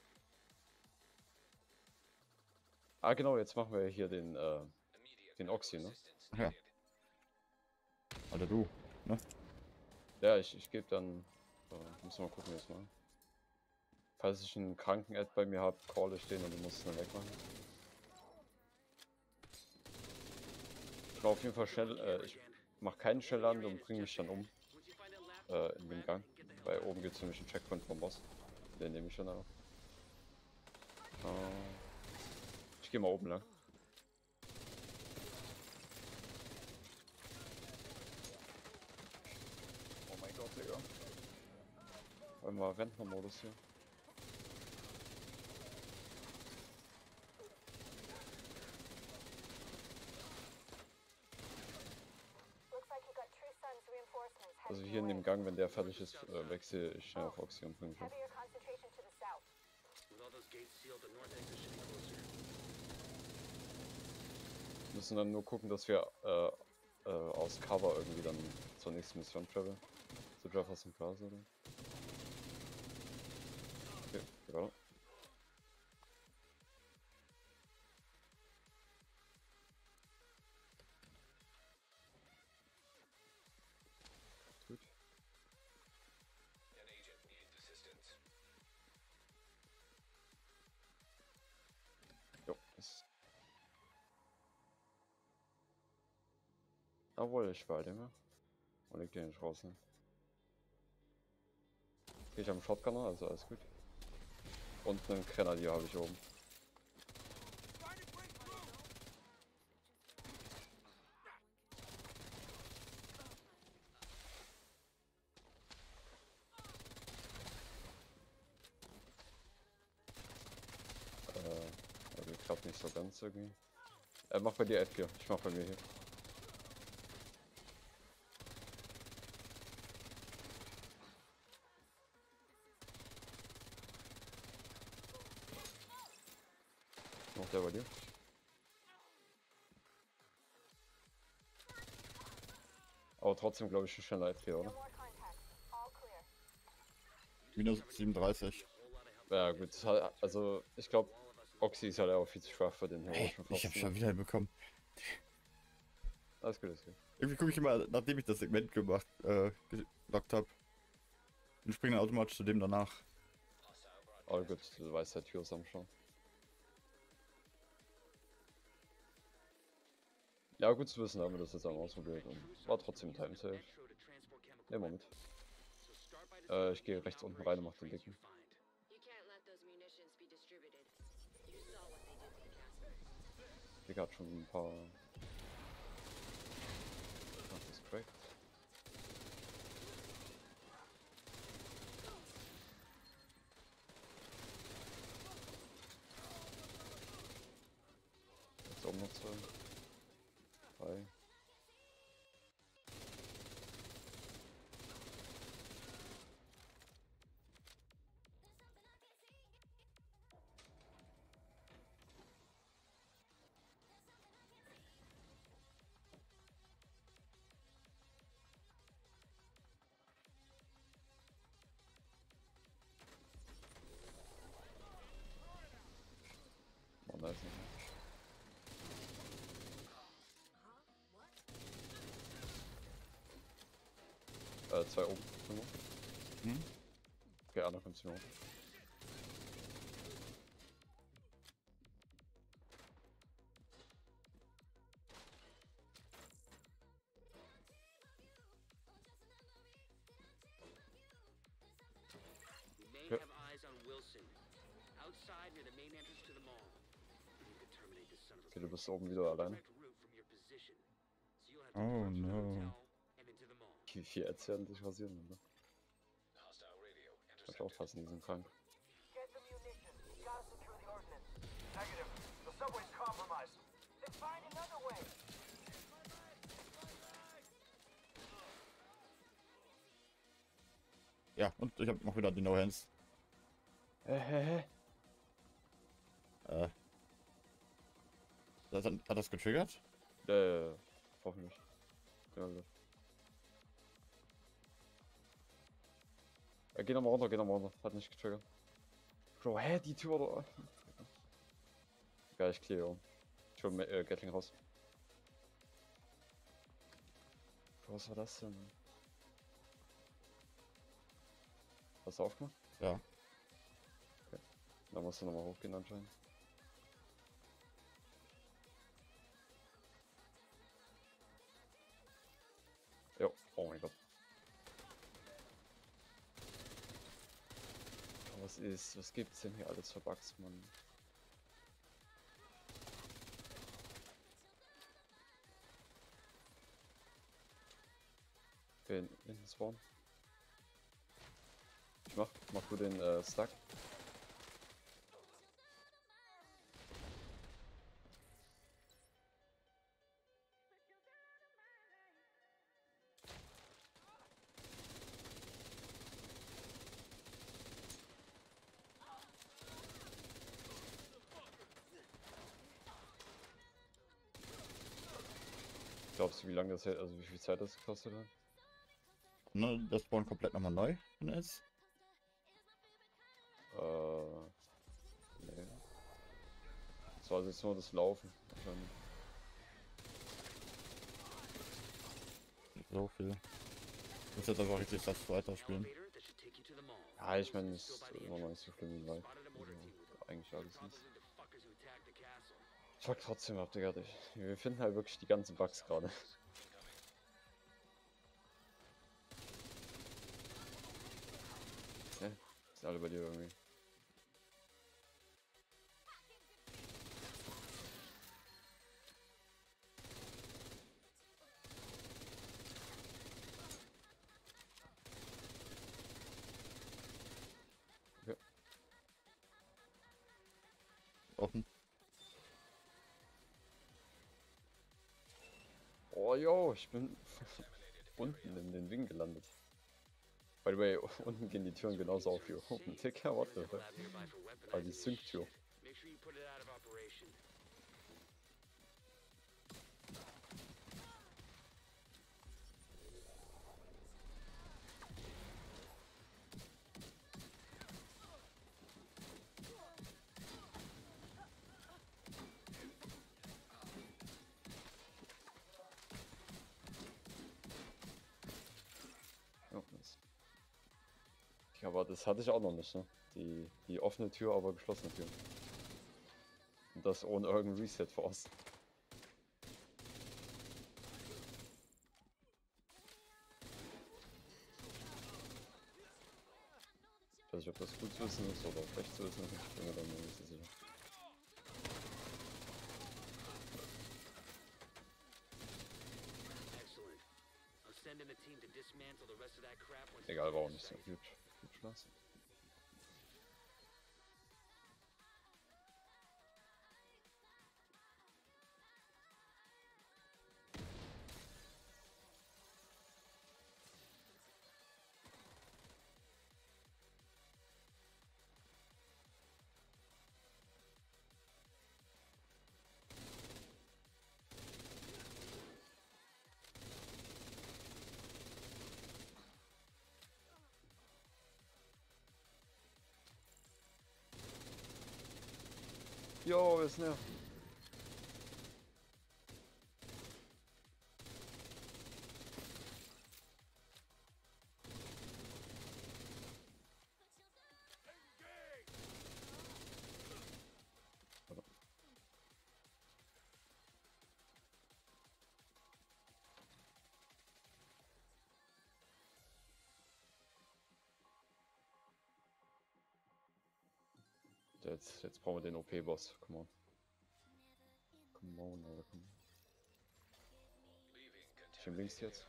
A: Ah genau, jetzt machen wir hier den Oxy, ne?
D: Ach ja. Alter, du. Ne?
A: Ja, ich gebe dann. Muss mal gucken jetzt mal. Falls ich einen Kranken-Ad bei mir habe, call ich den und du musst es dann wegmachen. Ich mache auf jeden Fall schnell, ich mache keinen Schnellland und bringe mich dann um. In dem Gang. Weil oben gibt es nämlich einen Checkpoint vom Boss. Den nehme ich dann auch. Ich gehe mal oben lang. Oh mein Gott, Digga. Einmal Rentnermodus hier.
F: Looks like you got True Sun's reinforcements
A: Also
F: heading
A: hier in
F: your
A: dem
F: way.
A: Gang, wenn der fertig ist, wechsle ich schnell auf Oxy und bringe mich um.
F: Heavier concentration to the south.
B: With all those gates sealed, the north exit should be closer.
A: Wir müssen dann nur gucken, dass wir aus Cover irgendwie dann zur nächsten Mission traveln. Zu Jefferson Plaza oder? Okay, egal. Gut.
B: An agent needs assistance.
A: Jo, ist. Obwohl, ich war dem ja. Und leg den nicht raus, ne? Okay, ich habe einen Shotgunner, also alles gut. Und einen Grenadier habe ich oben. Also klappt nicht so ganz irgendwie. Mach bei dir Edgar, ich mach bei mir hier. Noch der bei dir? Aber trotzdem glaube ich schneller Edgar,
F: No
A: oder?
F: more contacts. All clear.
D: Minus 37.
A: Ja gut, also ich glaube Oxy ist halt auch viel zu schwach für den
D: Hey,
A: heroischen
D: ich hab
A: Pfosten.
D: schon wieder bekommen.
A: Alles gut, alles gut.
D: Irgendwie gucke ich immer, nachdem ich das Segment gelockt habe. Und springe dann automatisch zu dem danach.
A: Aber gut, du weißt der Tür ist am Schauen. Ja gut zu wissen, haben wir das jetzt einmal ausprobiert und war trotzdem Time Save.
B: Metro to transport chemical
A: Ne, Moment.
B: So start by discovering
A: Ich gehe rechts unten rein und mach den dicken.
B: you find.
E: You can't let those munitions be distributed. You saw what they did to the castle.
A: Digga hat schon ein paar. Ach, das ist cracked. Jetzt oben noch 2. 3. 2 oben.
D: Hm?
A: Okay, einer kommt zu mir hoch.
B: We may
A: Yep.
B: have eyes on Wilson. Outside near the main entrance to the mall. We need to terminate this son of a
A: Okay, du
B: bitch.
A: bist oben wieder allein.
B: Direct route from your position. So you'll have to
D: Oh
B: depart from the
D: no.
B: hotel and into the mall.
A: Wie viel Ads werden sich rasieren, oder? Muss ich aufpassen, die sind krank.
F: Get the munitions. We gotta secure the ordnance. Negative. The subway's compromised. Then find another way.
D: Ja, und ich habe noch wieder die No Hands.
A: Hä?
D: Hat das getriggert?
A: Hoffentlich. Ja, gut. Geh nochmal runter. Hat nicht getriggert. Bro, hä? Die Tür oder? Egal, ich clear um. Ich hol Gatling raus. Bro, was war das denn? Hast du aufgemacht?
D: Ja.
A: Da musst du nochmal hochgehen anscheinend. Jo, oh mein Gott. Was gibt's denn hier alles für Bugs, Mann? Okay, hinten spawn. Mach du den Stack. Glaubst du, wie lange das hält, also wie viel Zeit das gekostet hat?
D: Ne, das Spawn komplett nochmal neu ist.
A: Nee. Das war jetzt nur das Laufen. Wahrscheinlich.
D: Nicht so viel. Ich muss jetzt einfach richtig das weiterspielen.
B: Elevator that should take you to the mall.
A: Ja, ich meine, das ist immer noch nicht so schlimm wie live.
B: Spotted a mortar team with
A: Also, eigentlich alles nicht.
B: probably the fuckers who attacked the castle.
A: Fuck trotzdem ab, Digga. Wir finden halt wirklich die ganzen Bugs gerade. Ja, sind alle bei dir irgendwie. Okay.
D: Offen.
A: Oh yo, ich bin unten in den Wing gelandet. By the way, unten gehen die Türen genauso auf wie oben. Digga, what the
B: There's a
A: fuck?
B: lab nearby for
A: Ah, die
B: weaponizing this
A: Sync-Tür.
B: shit. Make sure you put it out of operation.
A: Ja, nice. Ja, aber das hatte ich auch noch nicht, ne? Die offene Tür, aber geschlossene Tür. Und das ohne irgendein Reset Force. Ich weiß nicht, ob das gut zu wissen ist oder schlecht zu wissen ist. Ich bin mir da nicht so sicher.
B: Excellent. I'll send in a team to dismantle the rest of that crap once
A: Egal,
B: it's
A: war auch
B: out of
A: nicht so
B: sight.
A: huge. Huge Spaß. Jo, wer ist denn der? Jetzt brauchen wir den OP-Boss. Come on. Come on, Alter, come on. Ich bin links jetzt.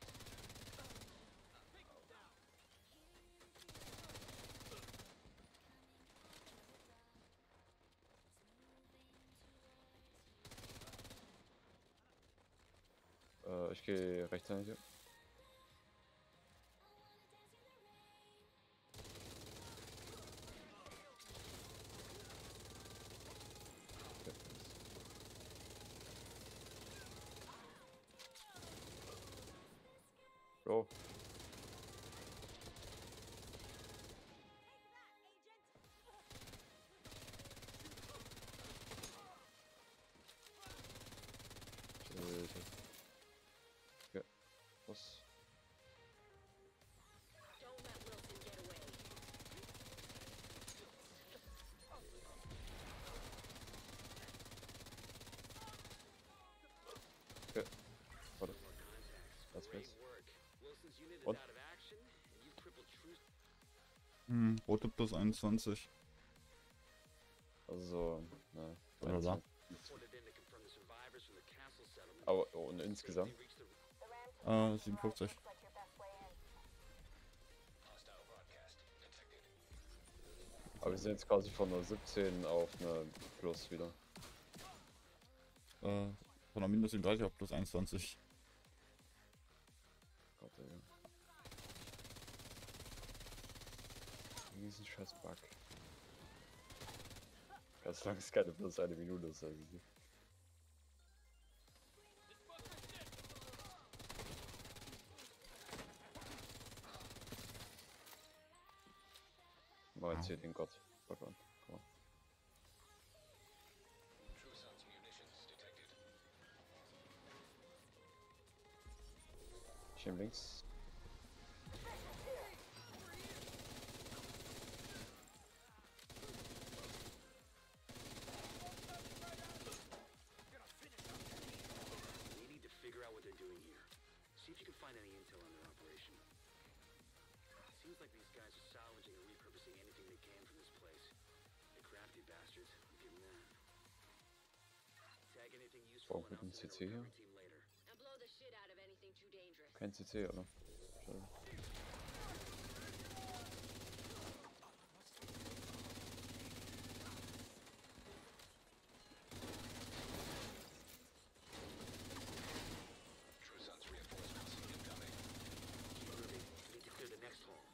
A: Ich gehe rechts an hier. Bro. Ja, was?
E: Don't let Wilson get away.
A: Okay. Warte. Das
B: Great
A: war's.
B: work. Wilson's unit is
A: Und?
B: out of action, and you've crippled Truce.
D: Rote plus 21.
A: Also, ne.
D: Oder da.
B: Reported in to confirm the survivors from the castle settlement.
A: Aber und insgesamt.
B: They reached the
D: 57.
A: Aber wir sind jetzt quasi von einer 17 auf eine Plus wieder.
D: Von der minus 37 auf plus 21.
A: Gott, ey. Diesen scheiß Bug. Ganz lang ist keine plus eine Minute ist. Also. Mal jetzt hier den Gott. Gott an. Komm mal. Ich nehme links.
B: We need to figure out what they're doing here. See if you can find any intel on their operation. Seems like these guys are salvaging or repurposing anything they can from this place. They're crafty bastards. I'll give them that. Tag anything useful
A: Brauchen wir
B: and
A: den
B: I'll send
A: CC
B: a
A: hier?
B: recovery team later.
E: And blow the shit out of anything too dangerous.
A: Kein CC, oder? Schade.
B: Keep moving. We need to clear the next hall.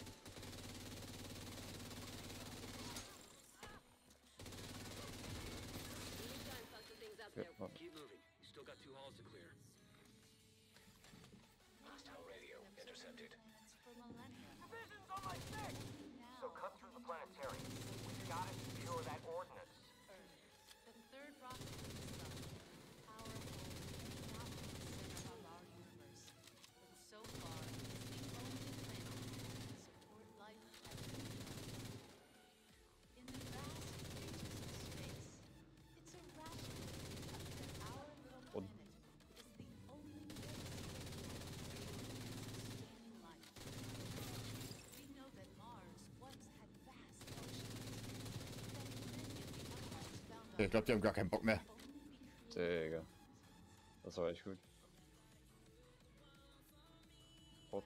E: We've done fuck some things up
A: Ja,
E: there.
A: warte.
B: Keep moving. You still got 2 halls to clear.
F: Division's on my stick! So cut through the planetarium. We gotta secure that ordnance.
G: The third rocket from the sun. Our home may not be the center of our universe, but so far it's the only planet that can support life at any time. In the vast reaches of space, it's irrational to think that our little
A: Und-
G: planet is the only place sustaining life. We know that Mars once had vast oceans, that many of the animals found on
D: Ich glaube, die haben gar keinen Bock mehr.
A: Digga. Das war echt gut. Oh.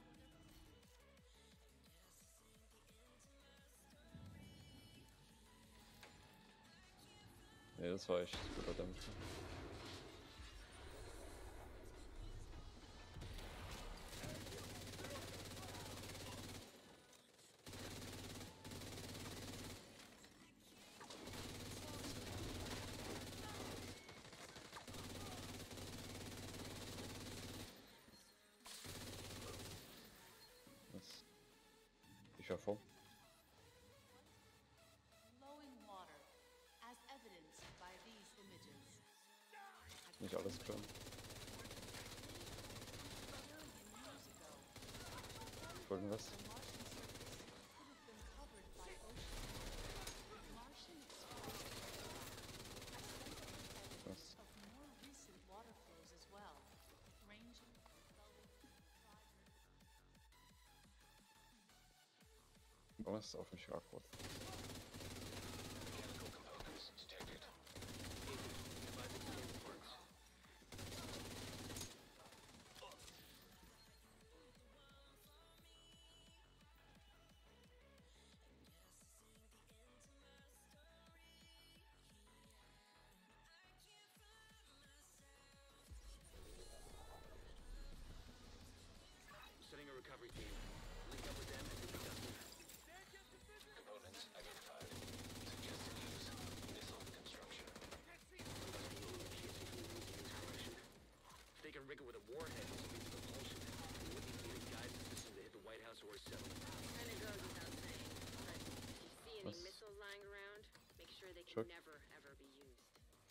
A: Ne, das war echt guter Damage. Das. Ich war vor.
G: flowing water, as evidenced by these images.
A: Nicht alles klar.
G: Years ago,
A: Irgendwas?
G: the Martian surface could have been covered by ocean, with Martian exposed as
A: Was?
G: of more recent water flows as well, ranging from
A: Irgendwas ist auf mich geantwortet. Check.
E: never ever be used.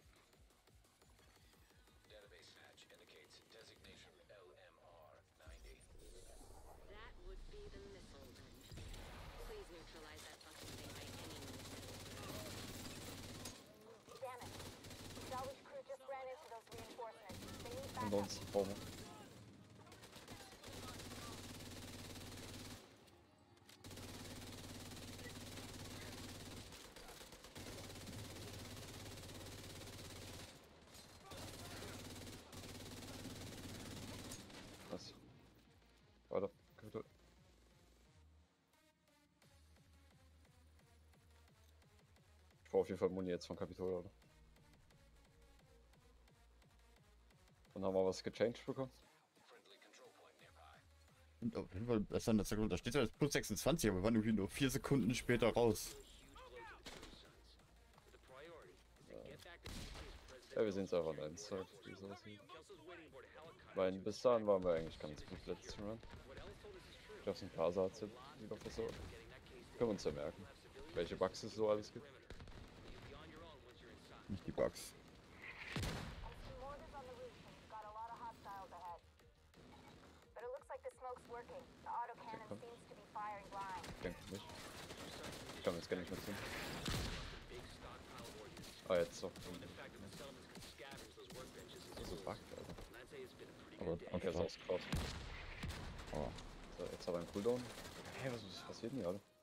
B: Database hatch indicates designation LMR-90.
E: That would be the missile then. Please neutralize that fucking thing by any means.
H: Damn it. Salvage crew just ran into those reinforcements. They need backup.
A: Ansonsten brauchen wir. Was? Weiter. Bitte. Ich brauche auf jeden Fall Muni jetzt von Kapitol, oder? Dann haben wir was gechanged bekommen.
B: Friendly control point nearby.
D: Und auf jeden Fall besser in der Sekunde. Da steht ja jetzt plus 26, aber wir waren irgendwie nur 4 Sekunden später raus.
B: The priority is to get back to President.
A: Ja, wir sind es einfach in Zeit, wie es aussieht.
B: Kelso's waiting aboard a helicopter.
A: Weil bis dahin waren wir eigentlich ganz gut letzten Run.
B: What Ellis told us is true.
A: Ich glaube, es sind ein paar Satz wieder versorgt. Können wir uns ja merken, welche Bugs es so alles gibt.
B: Be on your own once you're inside.
D: Nicht die Bugs.
H: I see mortars on the roof and we've got a lot of hostiles ahead. But it looks like the smoke's working. The autocannon
A: Okay.
H: seems to be firing blind.
A: Ich denke nicht. Ich kann mir jetzt gar nicht mehr ziehen.
B: Big stockpile of ordnance.
A: Ah, jetzt doch.
B: The fact that the settlements could scavenge those workbenches is
A: Das ist Bug, Alter.
B: and I'd say it's been a pretty
D: Aber
B: good day.
A: Okay, ist ausgekraut.
D: Oh.
A: So, jetzt hat er einen Cooldown. Hä, was passiert denn hier, Alter?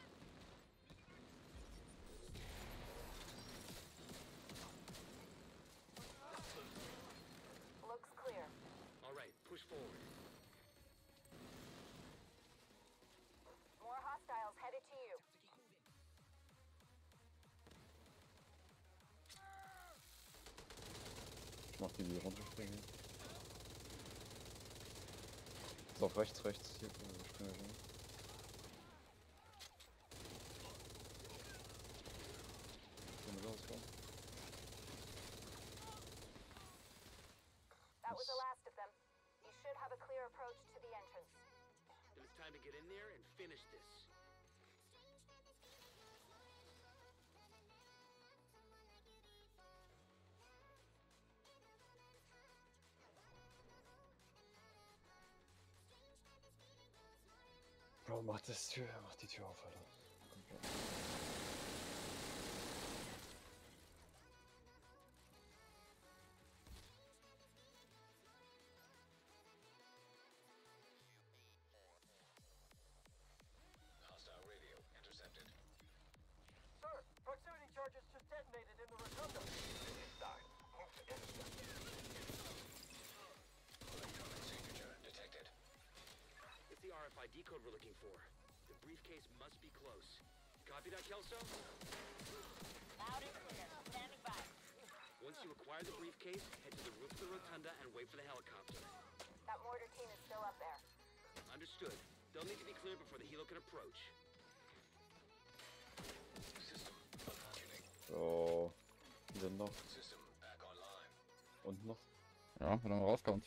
H: Looks clear.
B: All right, push forward.
H: More hostiles headed to you.
A: Ich mach die runterspringen. Ist auf rechts, hier. Springen wir hin. Können wir rauskommen?
H: That was the last of them. You should have a clear approach to the entrance.
B: Then it's time to get in there and finish this.
A: Bro, mach die Tür auf, Alter. Komplett.
B: Hostile radio intercepted.
F: Sir, proximity charges just detonated in the rotunda. Inside. Move to intercept.
B: Electronic signature detected. It's the RFID code we're looking for. The briefcase must be close. Copy that, Kelso?
H: Loud and clear. Standing by.
B: Once you acquire the briefcase, head to the roof of the rotunda and wait for the helicopter.
H: That mortar team is still up there.
B: Understood. They'll need to be cleared before the helo can approach. System malfunctioning.
A: So. Wie denn noch?
B: System back online.
A: Und noch?
D: Ja, wenn er mal rauskommt.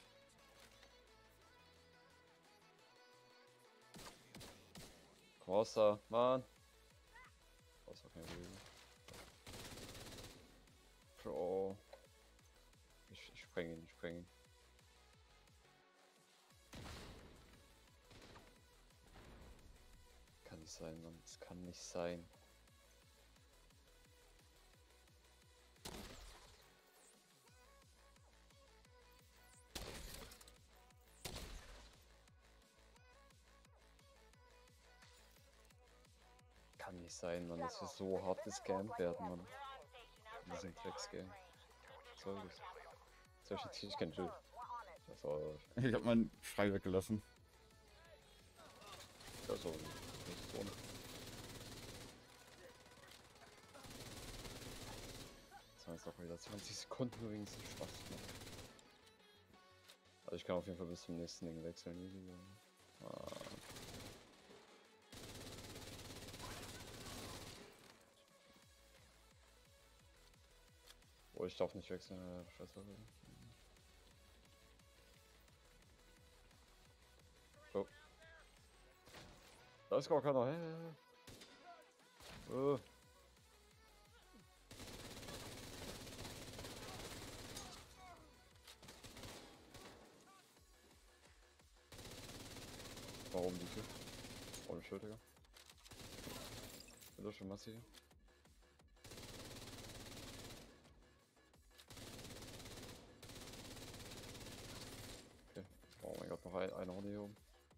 A: Komm raus da, Mann. Raus war kein Problem. Bro. Ich spreng ihn. Kann nicht sein, Mann. Das kann nicht sein. Kann nicht sein, Mann. Das ist so hart gescampt werden, Mann. In diesem Drecksgame. Was soll das? Soll ich jetzt hier? Ich kenn Jill. Das war.
D: Ich hab meinen Schrei weggelassen.
A: Das war nicht ohne. Das waren jetzt auch wieder 20 Sekunden übrigens nicht Spaß gemacht. Also ich kann auf jeden Fall bis zum nächsten Ding wechseln. Ah. Oh, ich darf nicht wechseln, scheiße. Oh. Da ist gar keiner. oben die Tür. Ohne Schild, Digga. Bin doch schon massiv. Okay. Oh mein Gott, noch eine Runde hier oben.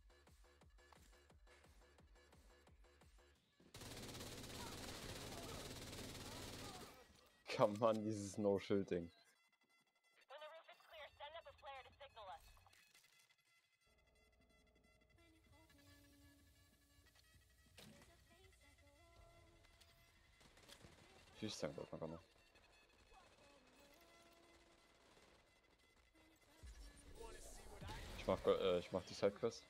A: Kann man dieses No-Schild-Ding.
H: When the roof is clear, send up a flare to signal us.
A: Schießt sein, Gott, man kann noch. Ich mach die Sidequest.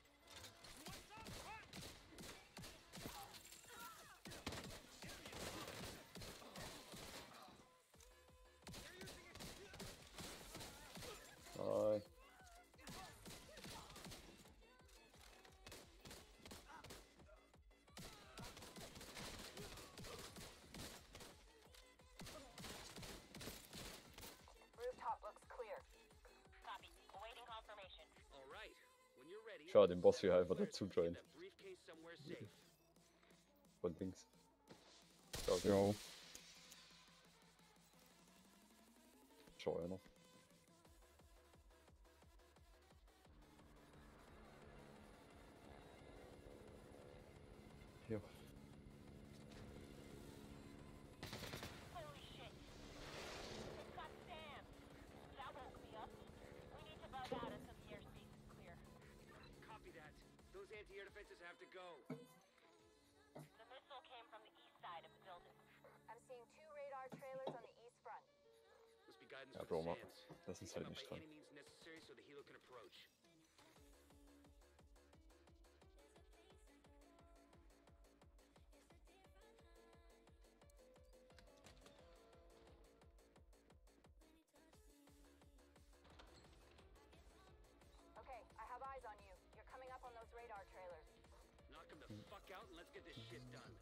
A: Nein.
H: Rooftop looks clear. Copy. Awaiting confirmation.
B: All right. When you're ready,
A: Schau, den Boss hier einfach dazu joinen.
B: that briefcase somewhere safe.
A: Von links. Ja, okay.
D: Jo.
A: Schau ja noch. Hier.
H: Holy shit. It's got Sam. That woke me up. We need to bug out until the airspace is clear.
B: Copy that. Those anti-air defenses have to go.
H: The missile came from the east side of the building. I'm seeing 2 radar trailers on the east front.
B: Must be guidance
A: Ja,
B: from
A: Bro,
B: the sands.
A: lass uns
B: Keep
A: halt
B: them up
A: nicht
B: by
A: dran.
B: any means necessary so the helo can approach.
H: Okay, I have eyes on you. You're coming up on those radar trailers.
B: Knock them the fuck out and let's get this shit done.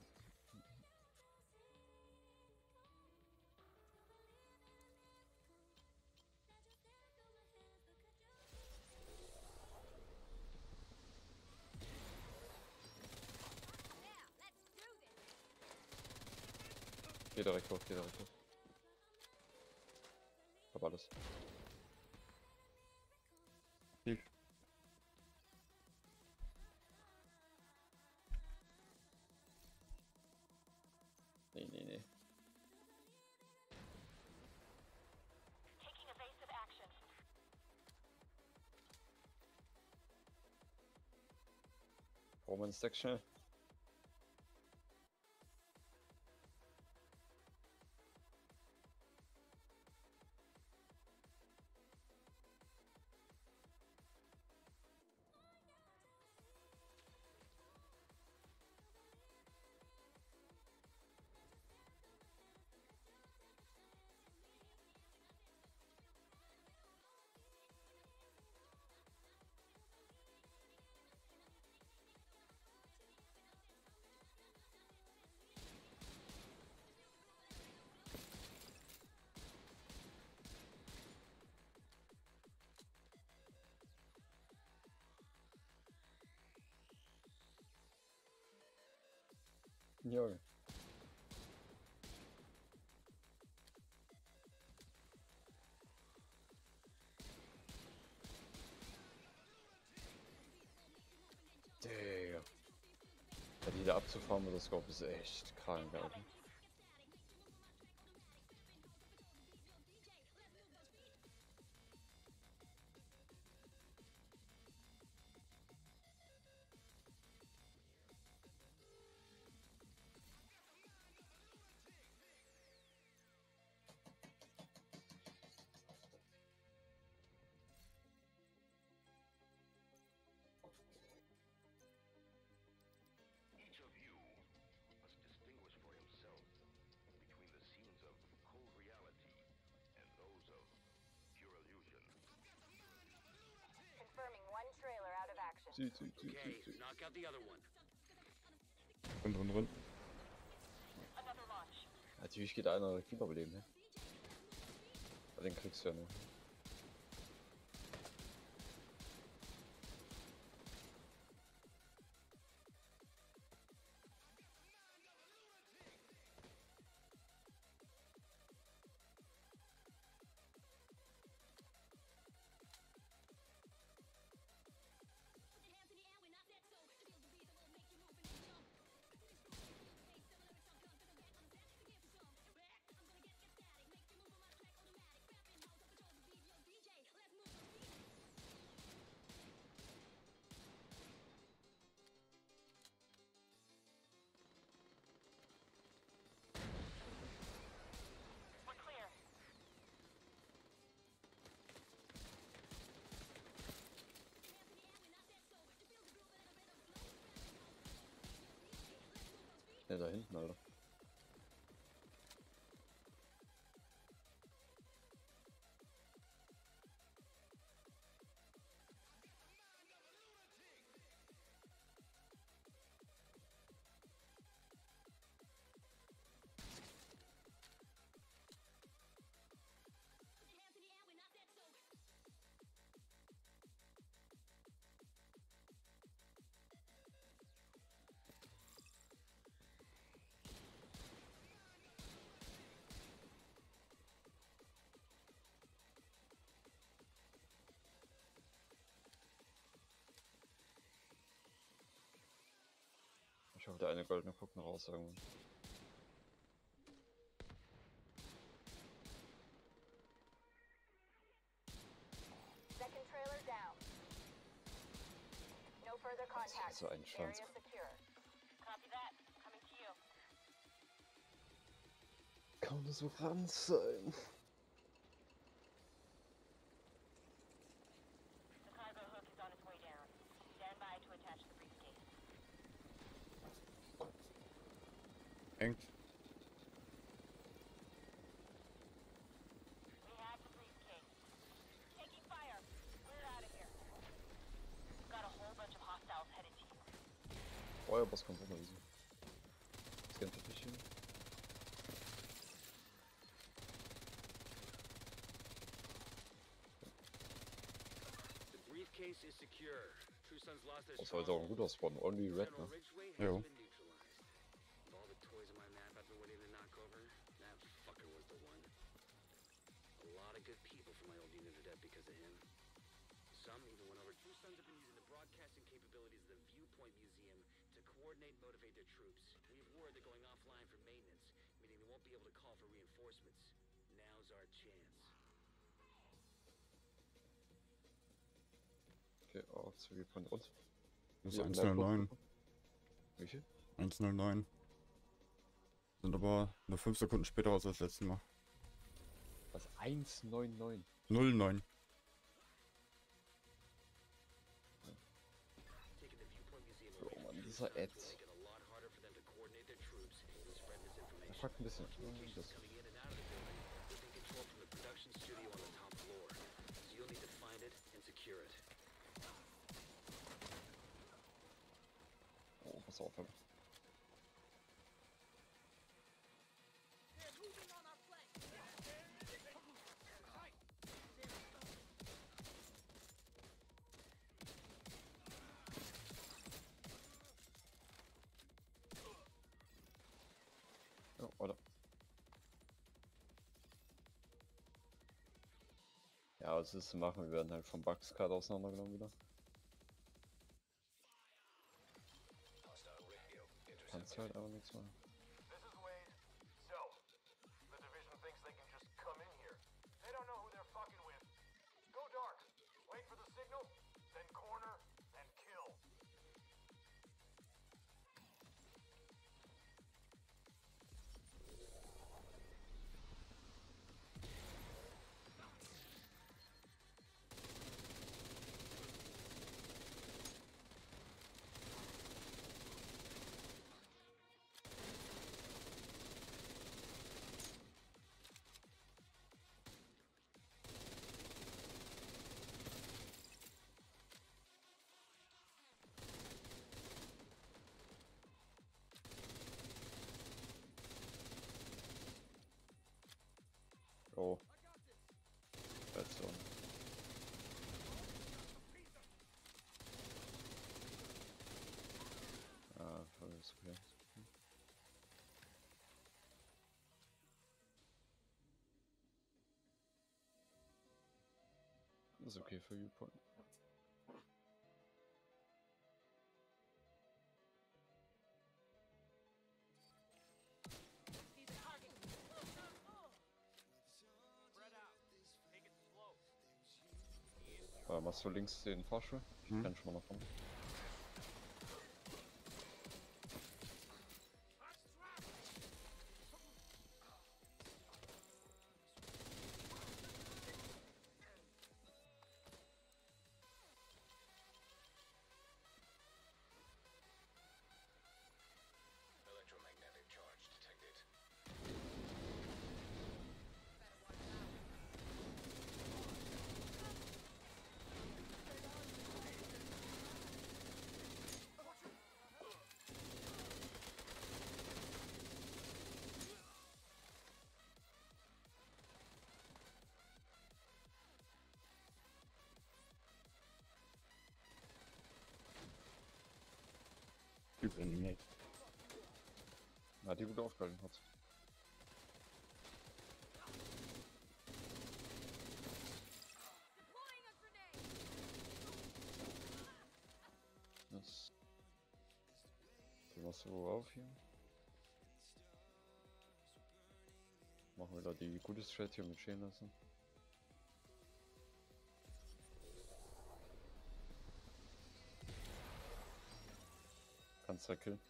A: Geh direkt hoch, geh direkt hoch. Hab alles.
D: Ziel.
A: Nee, nee, nee.
H: Taking evasive action.
A: Roman Stack schnell. Junge. Digga. Ja, die da abzufahren mit der Scope ist echt krank, Alter.
I: Each of you must distinguish for himself between the scenes of cold reality and those of pure illusion.
H: Confirming 1 trailer out of action.
B: Okay, knock out the other one.
D: Drin.
H: Another launch.
A: Natürlich geht einer wiederbeleben, ne? Aber den kriegst du ja nicht. Ne, da hinten, Alter. Ich hoffe, der eine goldene guckt noch raus irgendwann.
H: Second trailer down. No further
A: Das ist
H: contact.
A: so ein
H: Area
A: Schwanz.
H: secure. Copy that. Coming to you.
A: Kann nur so ran sein.
H: The cargo hook is on its way down. Stand by to attach the briefcase.
D: Hängt.
H: We have the briefcase. Taking fire. We're out of here. Got a whole bunch of hostiles headed to you.
A: Feuerboss kommt auch mal easy. Scan für dich hin.
B: The briefcase is secure. True Sons lost their
A: Das sollte auch ein guter Spawn. Only red,
B: General
A: ne?
B: Ridgeway has
D: Jo.
B: been neutralized. Of all the toys on my map I've been waiting to knock over, that fucker was the one. A lot of good people from my old unit are dead because of him. Some even went over. True Sons have been using the broadcasting capabilities of the Viewpoint Museum to coordinate and motivate their troops. We have word they're going offline for maintenance, meaning they won't be able to call for reinforcements. Now's our chance.
A: Okay, auf zu Viewpoint und.
D: Das ist
A: Wir haben
D: 109.
A: Wie viel?
D: 109. Sind aber nur 5 Sekunden später als das letzte Mal.
A: Was? 199.
D: 09.
B: Taking the Viewpoint Museum
A: Oh
B: away
A: Mann,
B: from
A: dieser
B: True
A: Ad.
B: Sons will make it a lot harder for them to coordinate their troops and spread
A: Er
B: misinformation.
A: fuckt ein bisschen.
B: Communications coming in and out of the building is being controlled from the production studio on the top floor. So you'll need to find it and secure it.
A: Oh, pass auf. Hab. Ja, oder? Ja, was ist zu machen? Wir werden halt vom Bugs gerade auseinandergenommen wieder. Kannst halt aber nichts machen.
F: This is Wade. So, the division thinks they can just come in here. They don't know who they're fucking with. Go dark. Wait for the signal, then corner, then kill.
A: Oh. That's so. Ah, alles okay. Ist okay für Viewpoint. Machst du links den Fahrstuhl? Ich kann schon mal nach vorne.
I: Electromagnetic
D: Typ animiert.
A: Hat die gut aufgehalten hat. Das. Du machst so auf hier. Machen wir da die gute Strat hier mit stehen lassen. Kannst du killen.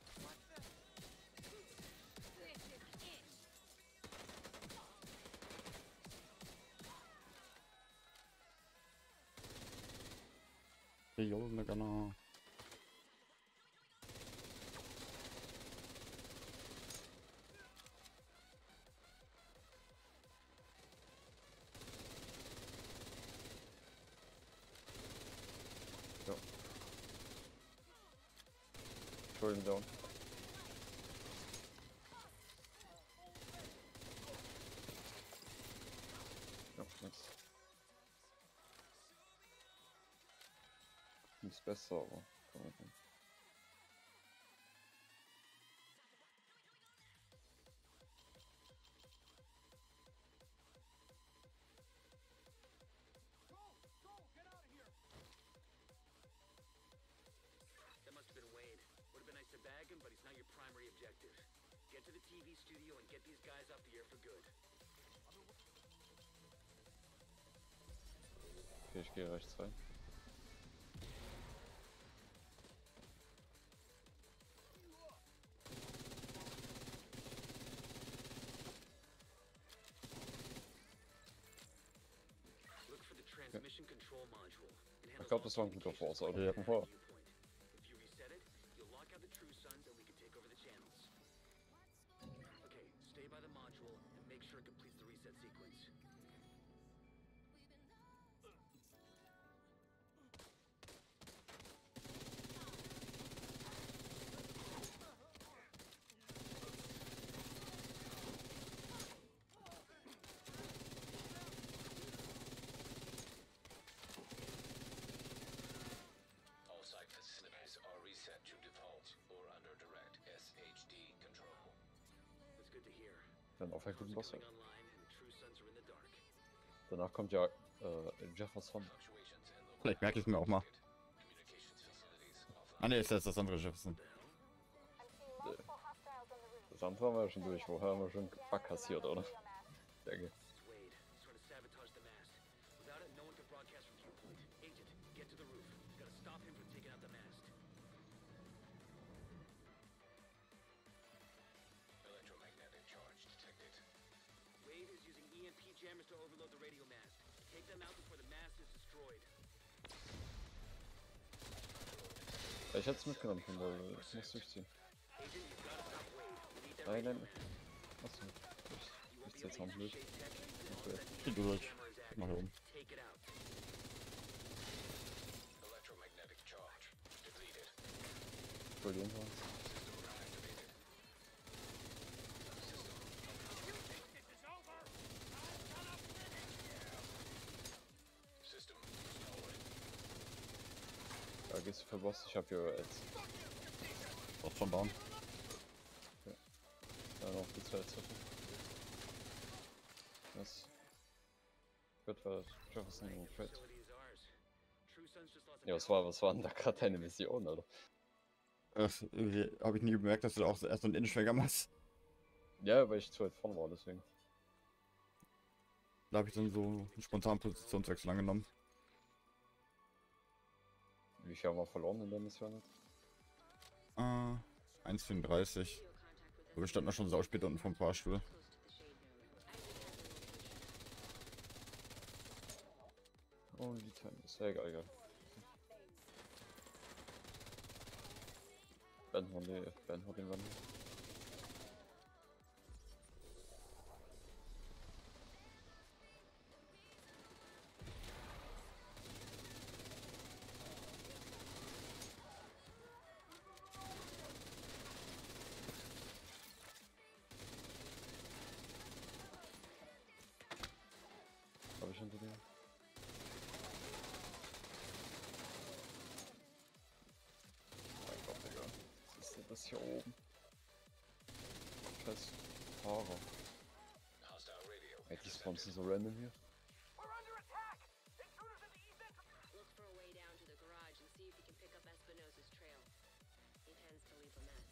D: Der Junge, genau.
A: Ja. Schulden down. Ja, nix. Nichts besser, aber kann man nicht.
B: That must have been Wade. Would have been nice to bag him, but he's not your primary objective. Get to the TV studio and get these guys off the air for good.
A: Okay, ich gehe rechts rein.
B: Look for the transmission control module. It
A: Ich
B: handles
A: glaube,
B: all
A: das war ein
B: communications
A: guter Force,
B: from
A: oder?
D: Ja.
B: the
A: Wow.
B: viewpoint. If you reset it, you'll lock out the True Sons and we can take over the channels. Okay, stay by the module and make sure it completes the reset sequence.
I: All site facilities are reset to default or under direct SHD control.
B: That's good to hear.
A: Dann auf einen guten Boss halt.
B: Coming online and the True Sons are in the dark.
A: Danach kommt ja Jefferson.
I: Fluctuations in local
D: Vielleicht merke ich mir auch mal.
I: communications facilities offline.
D: Ah ne, ist das andere Jefferson.
H: I'm seeing multiple hostiles on the roof.
A: Das andere haben wir ja schon durch. Vorher haben wir schon Bug kassiert, oder? Denke.
B: It's Wade, trying to sabotage the mast. Without it, no one can broadcast from viewpoint. Agent, get to the roof. Gotta stop him from taking out the mast.
I: Electromagnetic charge detected.
B: Wade is using EMP jammers to overload the radio mast. Take them out before the mast is destroyed.
A: Ich hätte es mitgenommen, weil ich muss durchziehen.
B: Agent, you've gotta stop Wade. We need that
A: Nein,
B: radio
A: nein.
B: mast.
A: Achso.
B: You won't
A: Ich
B: be
A: jetzt
B: able
A: noch
B: to
A: durch.
B: shake tech until
A: Okay.
B: that
D: Geh durch.
B: jammer is
D: Mach
B: active.
D: oben.
B: Take it out.
I: Electromagnetic charge depleted.
A: Verlieren wir uns.
I: System restored.
A: Da gehst du für Boss. Ich hab hier jetzt
D: Dort schon down.
A: noch die zwei Ziffern. Das wird war Jefferson und Fred.
B: Facility is ours. True Sons just lost a
A: Ja, was war denn da gerade deine Mission, oder?
D: Irgendwie habe ich nie bemerkt, dass du da auch erst so einen Innenschwenker machst.
A: Ja, weil ich zu weit vorne war, deswegen.
D: Da habe ich dann so einen spontanen Positionswechsel angenommen.
A: Wie viel haben wir verloren in der Mission jetzt?
D: 1,34. Aber wir standen auch schon sau spät unten vom Fahrstuhl.
A: Oh, die Time ist ja egal, egal. Ben hat den Wandel. Hab ich hinter dir? Mein Gott, Digga. ist hier oben? Scheiß Fahrer. Ey, die spawnen so random hier.
F: We're under attack! Intruders in the east entrance!
E: Look for a way down to the garage and see if you can pick up Espinosa's trail. He tends to leave a mess.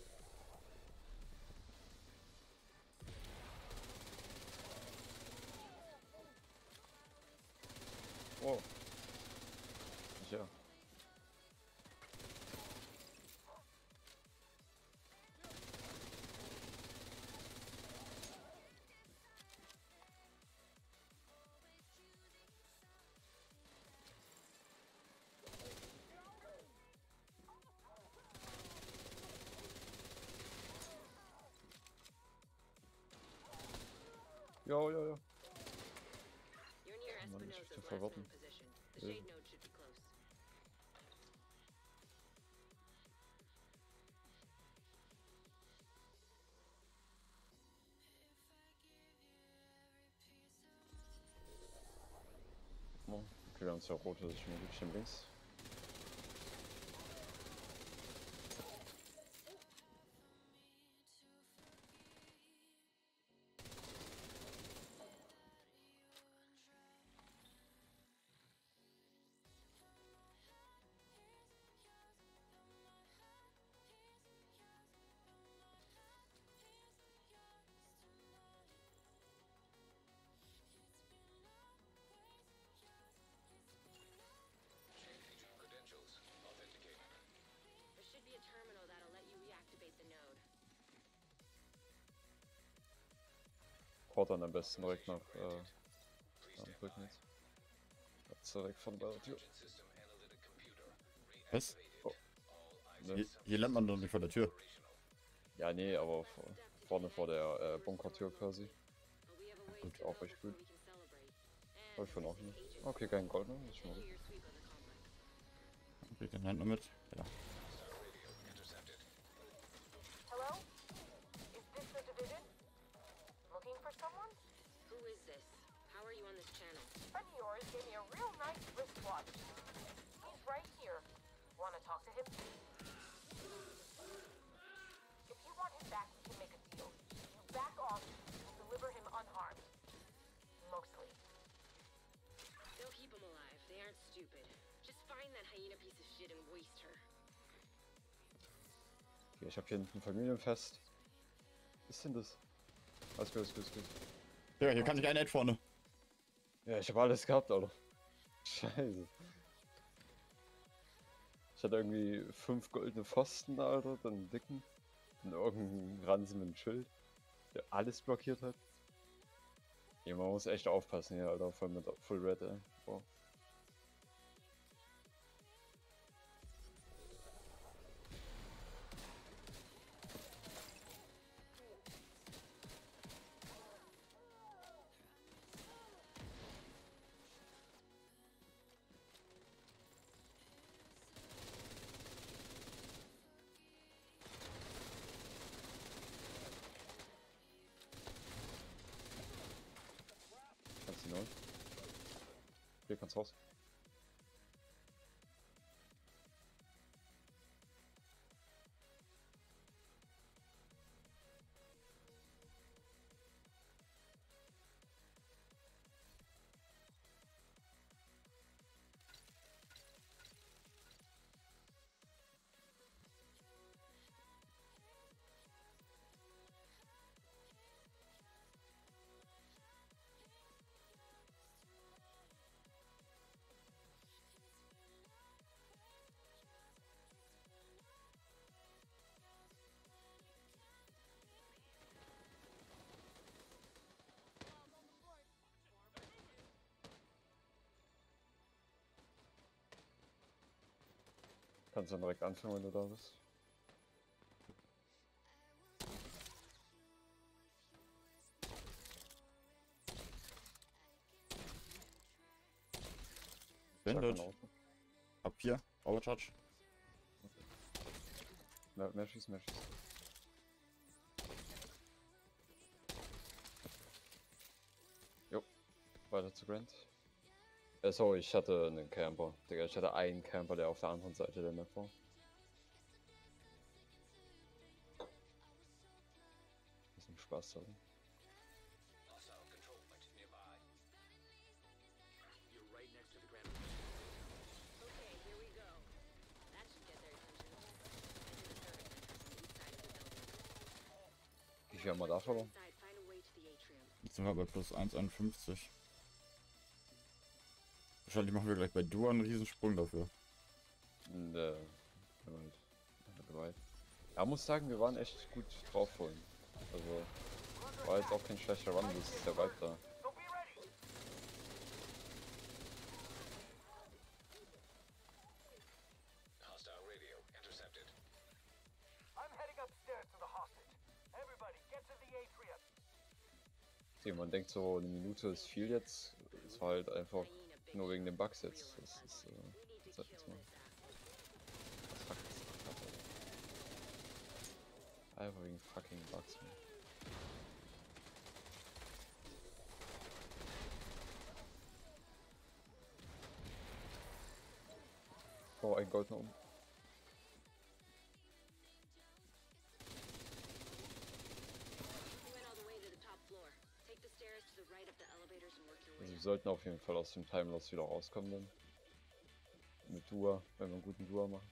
A: Oh. Ja. Jo.
E: You're near
A: Mann, ich
E: Espinosa's
A: bin
E: last
A: verwirrt.
E: known position. The
A: Ja.
E: shade node should be close.
A: Oh, okay, wir haben zwei rote Schmiedchen links.
E: There should be a terminal that'll let you reactivate the node.
A: Quartern am besten direkt nach Brücken jetzt. Jetzt direkt von der Tür.
D: Was?
A: Ne?
D: Hier lernt man doch nicht vor der Tür.
A: Ja, nee, aber vorne vor der Bunkertür quasi.
E: But we have a ways
A: Gut,
E: to
A: auch
E: go
A: recht
E: before
A: gut.
E: we can celebrate.
A: Hab ich von auch nicht. Okay, kein Gold mehr, das ist schon mal
E: Do
A: gut.
E: your sweep of the complex.
D: Okay, den halten wir mit. Ja.
H: Hello? Is this the division? Looking for someone?
E: Who is this? How are you on this channel?
H: Friend of yours gave me a real nice wristwatch. He's right here. Wanna talk to him? If you want him back, we can make a deal. You back off, we'll deliver him unharmed. Mostly.
E: They'll keep him alive. They aren't stupid. Just find that hyena piece of shit and waste her.
A: Okay, ich hab hier hinten ein Familienfest. Was ist denn das? Alles gut, alles gut, alles gut.
D: Ja, hier kann ich ein Ad vorne.
A: Ja, ich hab alles gehabt, Alter. Scheiße. Ich hatte irgendwie 5 goldene Pfosten, Alter, dann einen dicken, dann irgendeinen Ransen mit einem Schild, der alles blockiert hat. Ja, man muss echt aufpassen hier, Alter, voll mit Full Red, ey. Boah. Kannst du neu? Hier kannst raus. Kannst dann direkt anfangen, wenn du da bist.
D: Bin
A: Schlag
D: dort.
A: von außen.
D: Hab 4. Overcharge.
A: Mehr schießen, mehr schießen. Jo, weiter zu Grant. Sorry, ich hatte einen Camper. Digga, ich hatte einen Camper, der auf der anderen Seite der Map war. Spaß haben.
B: You're right next to the Grand.
E: Okay, here we go. That should get their attention. Enter the service inside of the building.
A: Wie viel haben wir da verloren?
E: Inside, find a way to the atrium.
D: Jetzt sind wir bei plus 1,51. Wahrscheinlich machen wir gleich bei Duo einen Riesensprung dafür.
A: Gewalt. Ja, muss sagen, wir waren echt gut drauf vorhin. Also, war jetzt auch kein schlechter Run, das ist der Vibe da.
F: So be ready.
I: Hostile radio intercepted.
F: I'm heading upstairs to the hostage. Everybody, get to the atrium.
A: Okay, man denkt so, eine Minute ist viel jetzt. Es war halt einfach nur wegen den Bugs jetzt. Das ist, was soll ich jetzt machen? Fuck, das ist krass, Alter. Einfach wegen fucking Bugs, man. Oh, ein Gold noch um.
E: You went all the way to the top floor. Take the stairs to the right of the elevators and work your way
A: Also wir
E: up.
A: sollten auf jeden Fall aus dem Timeloss wieder rauskommen dann. Mit Dua, wenn wir einen guten Dua machen.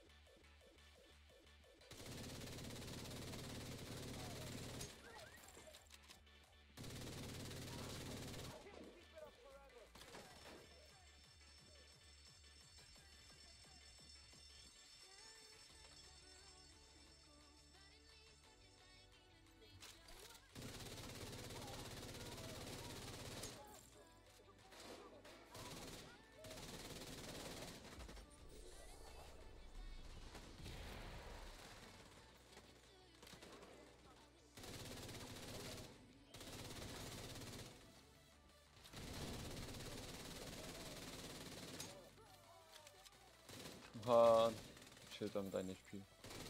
A: Mann. Schild damit ein HP.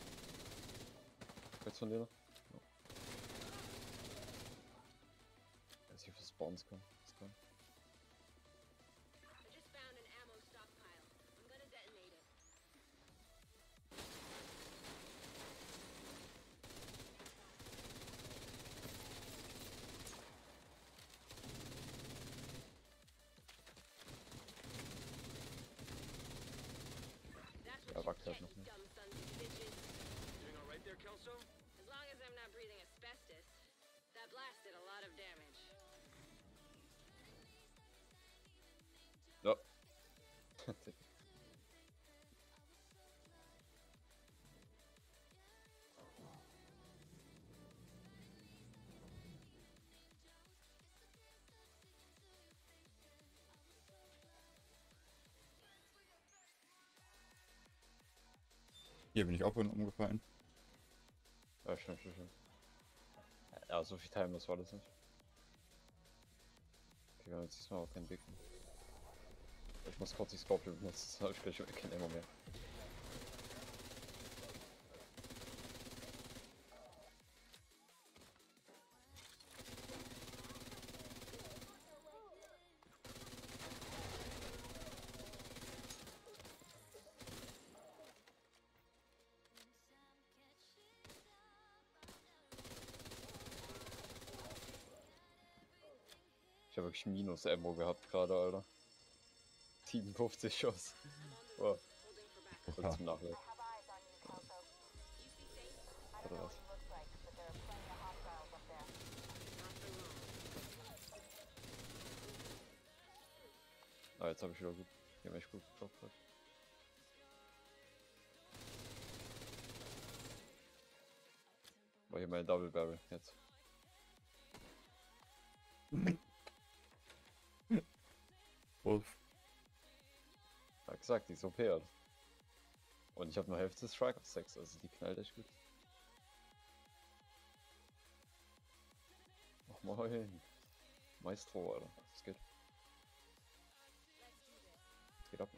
A: Jetzt von dir noch? Ja. Weiß nicht, was Spawns kann. Das kann.
E: I just found an ammo stockpile. I'm gonna detonate it. That's
A: Ja,
E: what you
A: wackelt
E: get,
A: halt noch
E: you
A: nicht.
E: dumb sons of bitches.
B: Doing all right there, Kelso?
E: As long as I'm not breathing asbestos. That blast did a lot of damage.
A: Ja.
D: Hier bin ich auch vorhin umgefallen.
A: Ja, stimmt. Ja, so viel Timeless war das nicht. Okay, wir haben jetzt diesmal auch keinen Weg mehr. Ich muss kurz die Scorpion benutzen, sonst habe ich gleich kein Ammo mehr. Ich habe wirklich minus Ammo gehabt gerade, Alter. 57 Schuss. Wow. Kurz zum Nachladen.
H: I have eyes on you, Kelso. I don't
A: Oder
H: know
A: was?
H: what he looks like, but there are plenty of hostiles up there.
A: Ah, jetzt habe ich wieder gut. Hier habe ich gut gedroppt. Hat. War hier mein Double Barrel jetzt.
D: Wolf.
A: Ja, gesagt, die ist OP, Alter. Und ich habe nur Hälfte des Striker Stacks, also die knallt echt gut. Ach moin. Maestro, Alter. Das geht. Das geht ab.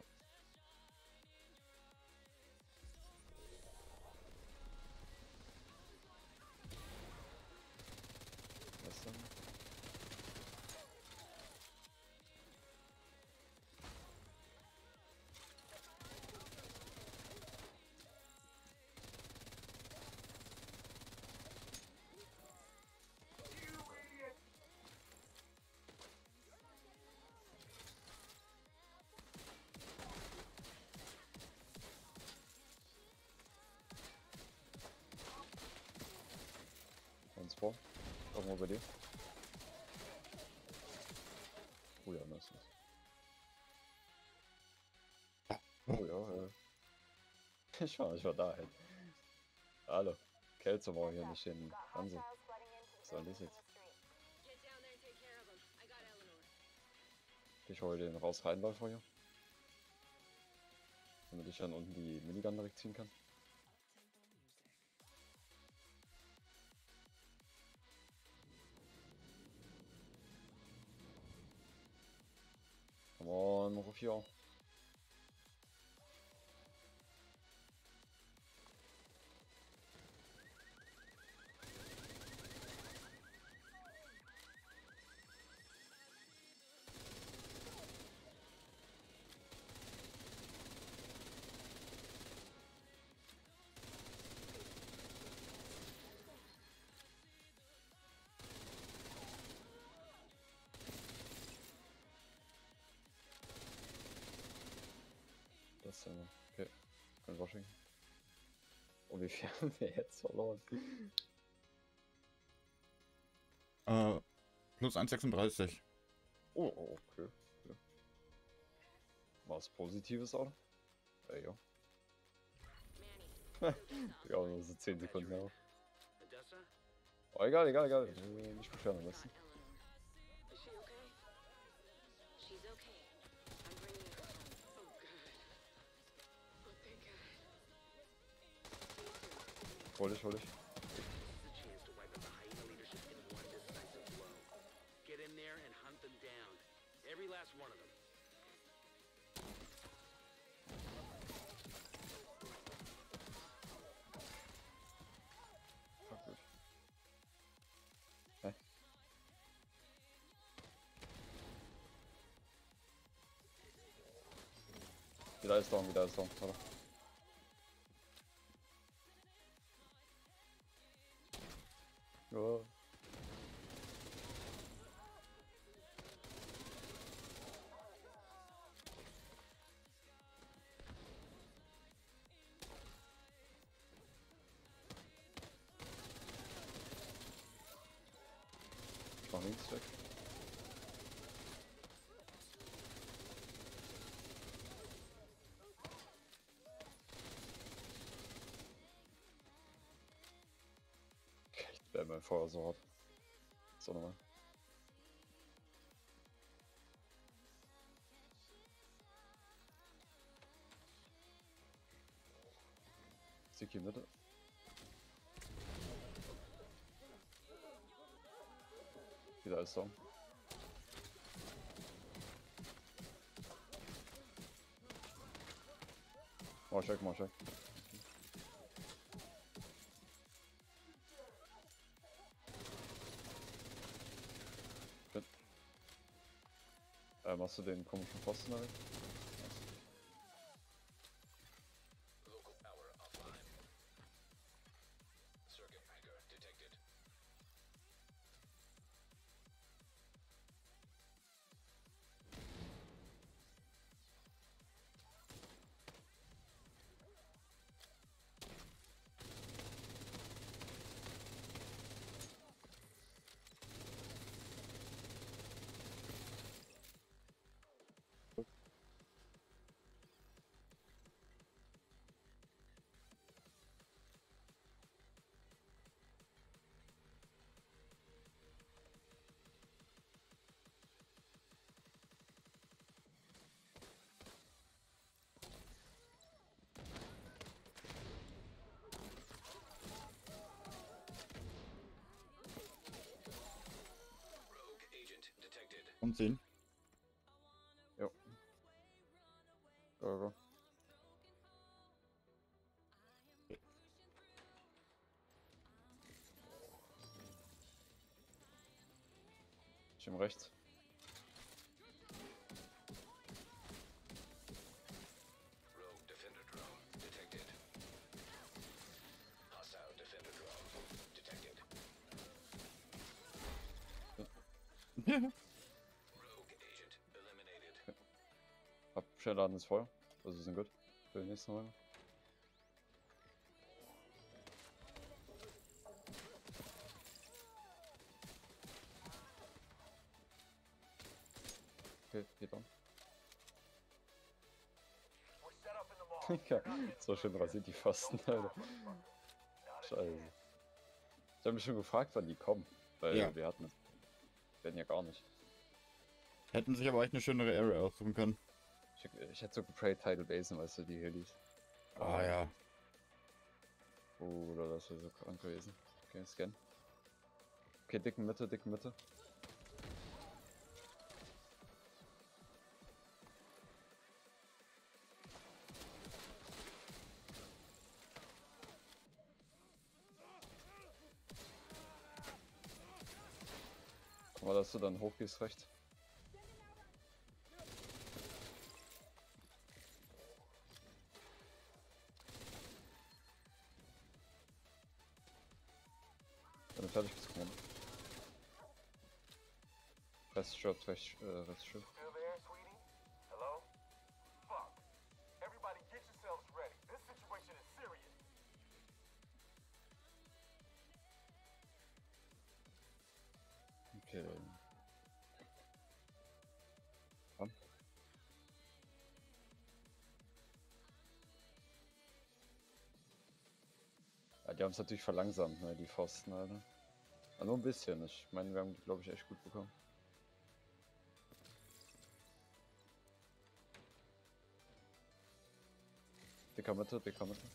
A: Was dann? Irgendwo bei dir. Oh ja, nice. Oh ja, ich war da halt. Hallo. Kelzer war hier nicht den
H: Got
A: Wahnsinn.
H: hostiles flooding into
A: Was
H: the
A: soll das
H: building
A: jetzt?
H: from the street.
E: Get down there and take care of them. I got Eleanor.
A: Ich hole den raus Reinläufer hier. Damit ich dann unten die Minigun direkt ziehen kann. Come on, Rufio. Das okay. Kein Washing. Oh, wie viel haben wir jetzt verloren?
D: Plus 1,36.
A: Oh, okay. Was Positives auch? Ja.
E: Manny,
A: Ja, nur so 10 Sekunden
B: Glad you're
A: auf.
B: in. Odessa?
A: Oh, egal. Nicht beschweren am
E: got
A: besten.
E: Eleanor.
C: Is she okay?
E: She's okay. I'm bringing her home.
C: Oh, God. Oh, thank God.
A: Hol dich.
B: This is a chance to wipe out the hyena leadership in one decisive blow. Get in there and hunt them down. Every last one of them.
A: Ah, gut. Hä? Wieder ist down. Warte. Ja. Ich mach links weg. Ich mein Feuer so hart. So nochmal. Siki Mitte. Wieder ist down. Mach check. Shit. Machst du den komischen Pfosten da weg?
I: Local power offline. Circuit breaker detected. Rogue agent detected.
D: Und 10.
A: Jo. Go. Ich im rechts.
I: Rogue defender drone detected. Hostile defender drone detected. Rogue agent eliminated.
A: Hab schnell laden ins Feuer. Also wir sind gut. Für den nächsten Runde. Okay, geht on.
F: We're set up in the mall.
A: Ja, so schön rasiert die Pfosten, Alter. Scheiße. Ich habe mich schon gefragt, wann die kommen. Weil
D: Ja.
A: wir hatten ja gar nicht.
D: Hätten sich aber echt eine schönere Area aussuchen können.
A: Ich hätte so geprayt Tidal Basin, weißt du, die Hillies.
D: Ah ja.
A: Oder das wäre so krank gewesen. Okay, scan. Okay, dicken Mitte, dicken Mitte. Guck mal, dass du dann hochgehst rechts. Wenn du fertig bist, komm. Rest stirbt, Rest stirbt.
F: Still there, sweetie? Hello? Fuck. Everybody get yourselves ready. This situation is serious.
A: Okay. Komm. Ja, die haben es natürlich verlangsamt, ne, die Pfosten, Alter. Aber nur ein bisschen. Ich meine, wir haben die, glaube ich, echt gut bekommen. Dicker Mitte, dicker Mitte.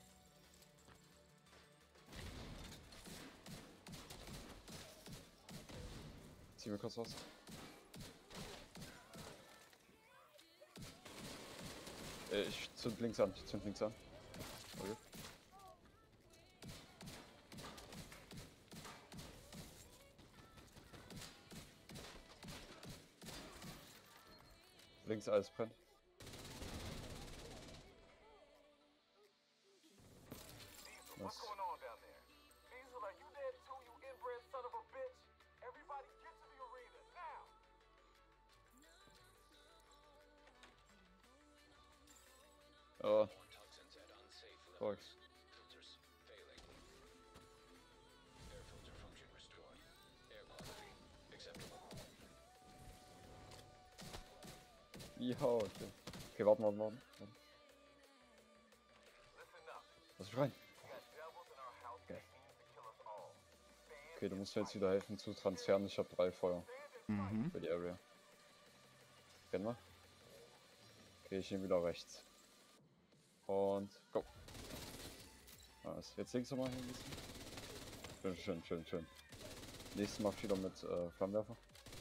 A: Zieh mir kurz raus. Ich zünd links an, Okay. Links alles brennt.
F: Diesel, what's going on down there? Diesel, are you dead too, you inbred son of a bitch? Everybody get to the arena, now!
A: Oh. Fuck. Ja, okay. Okay, warten.
F: Listen up.
A: Lass mich rein.
F: We got devils in our house that mean to kill us all.
A: Okay, du musst mir jetzt wieder helfen zu transferen. Ich habe 3 Feuer
D: Mhm.
A: für die Area. Kennen wir? Okay, ich nehme wieder rechts. Und go. Nice. Jetzt links nochmal hin. Schön. Nächstes Mal wieder mit Flammenwerfer.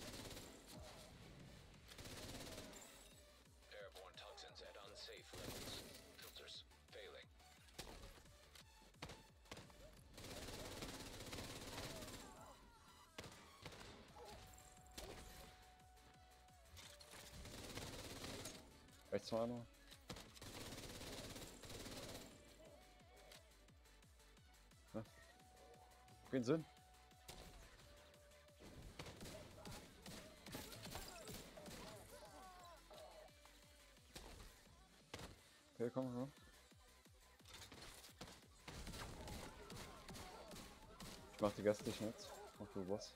I: Airborne toxins at unsafe levels. Filters failing.
A: Rechts noch einer. Ja. Keinen Sinn. Okay, komm. Ich mach die Gastlichen jetzt. Mach du was.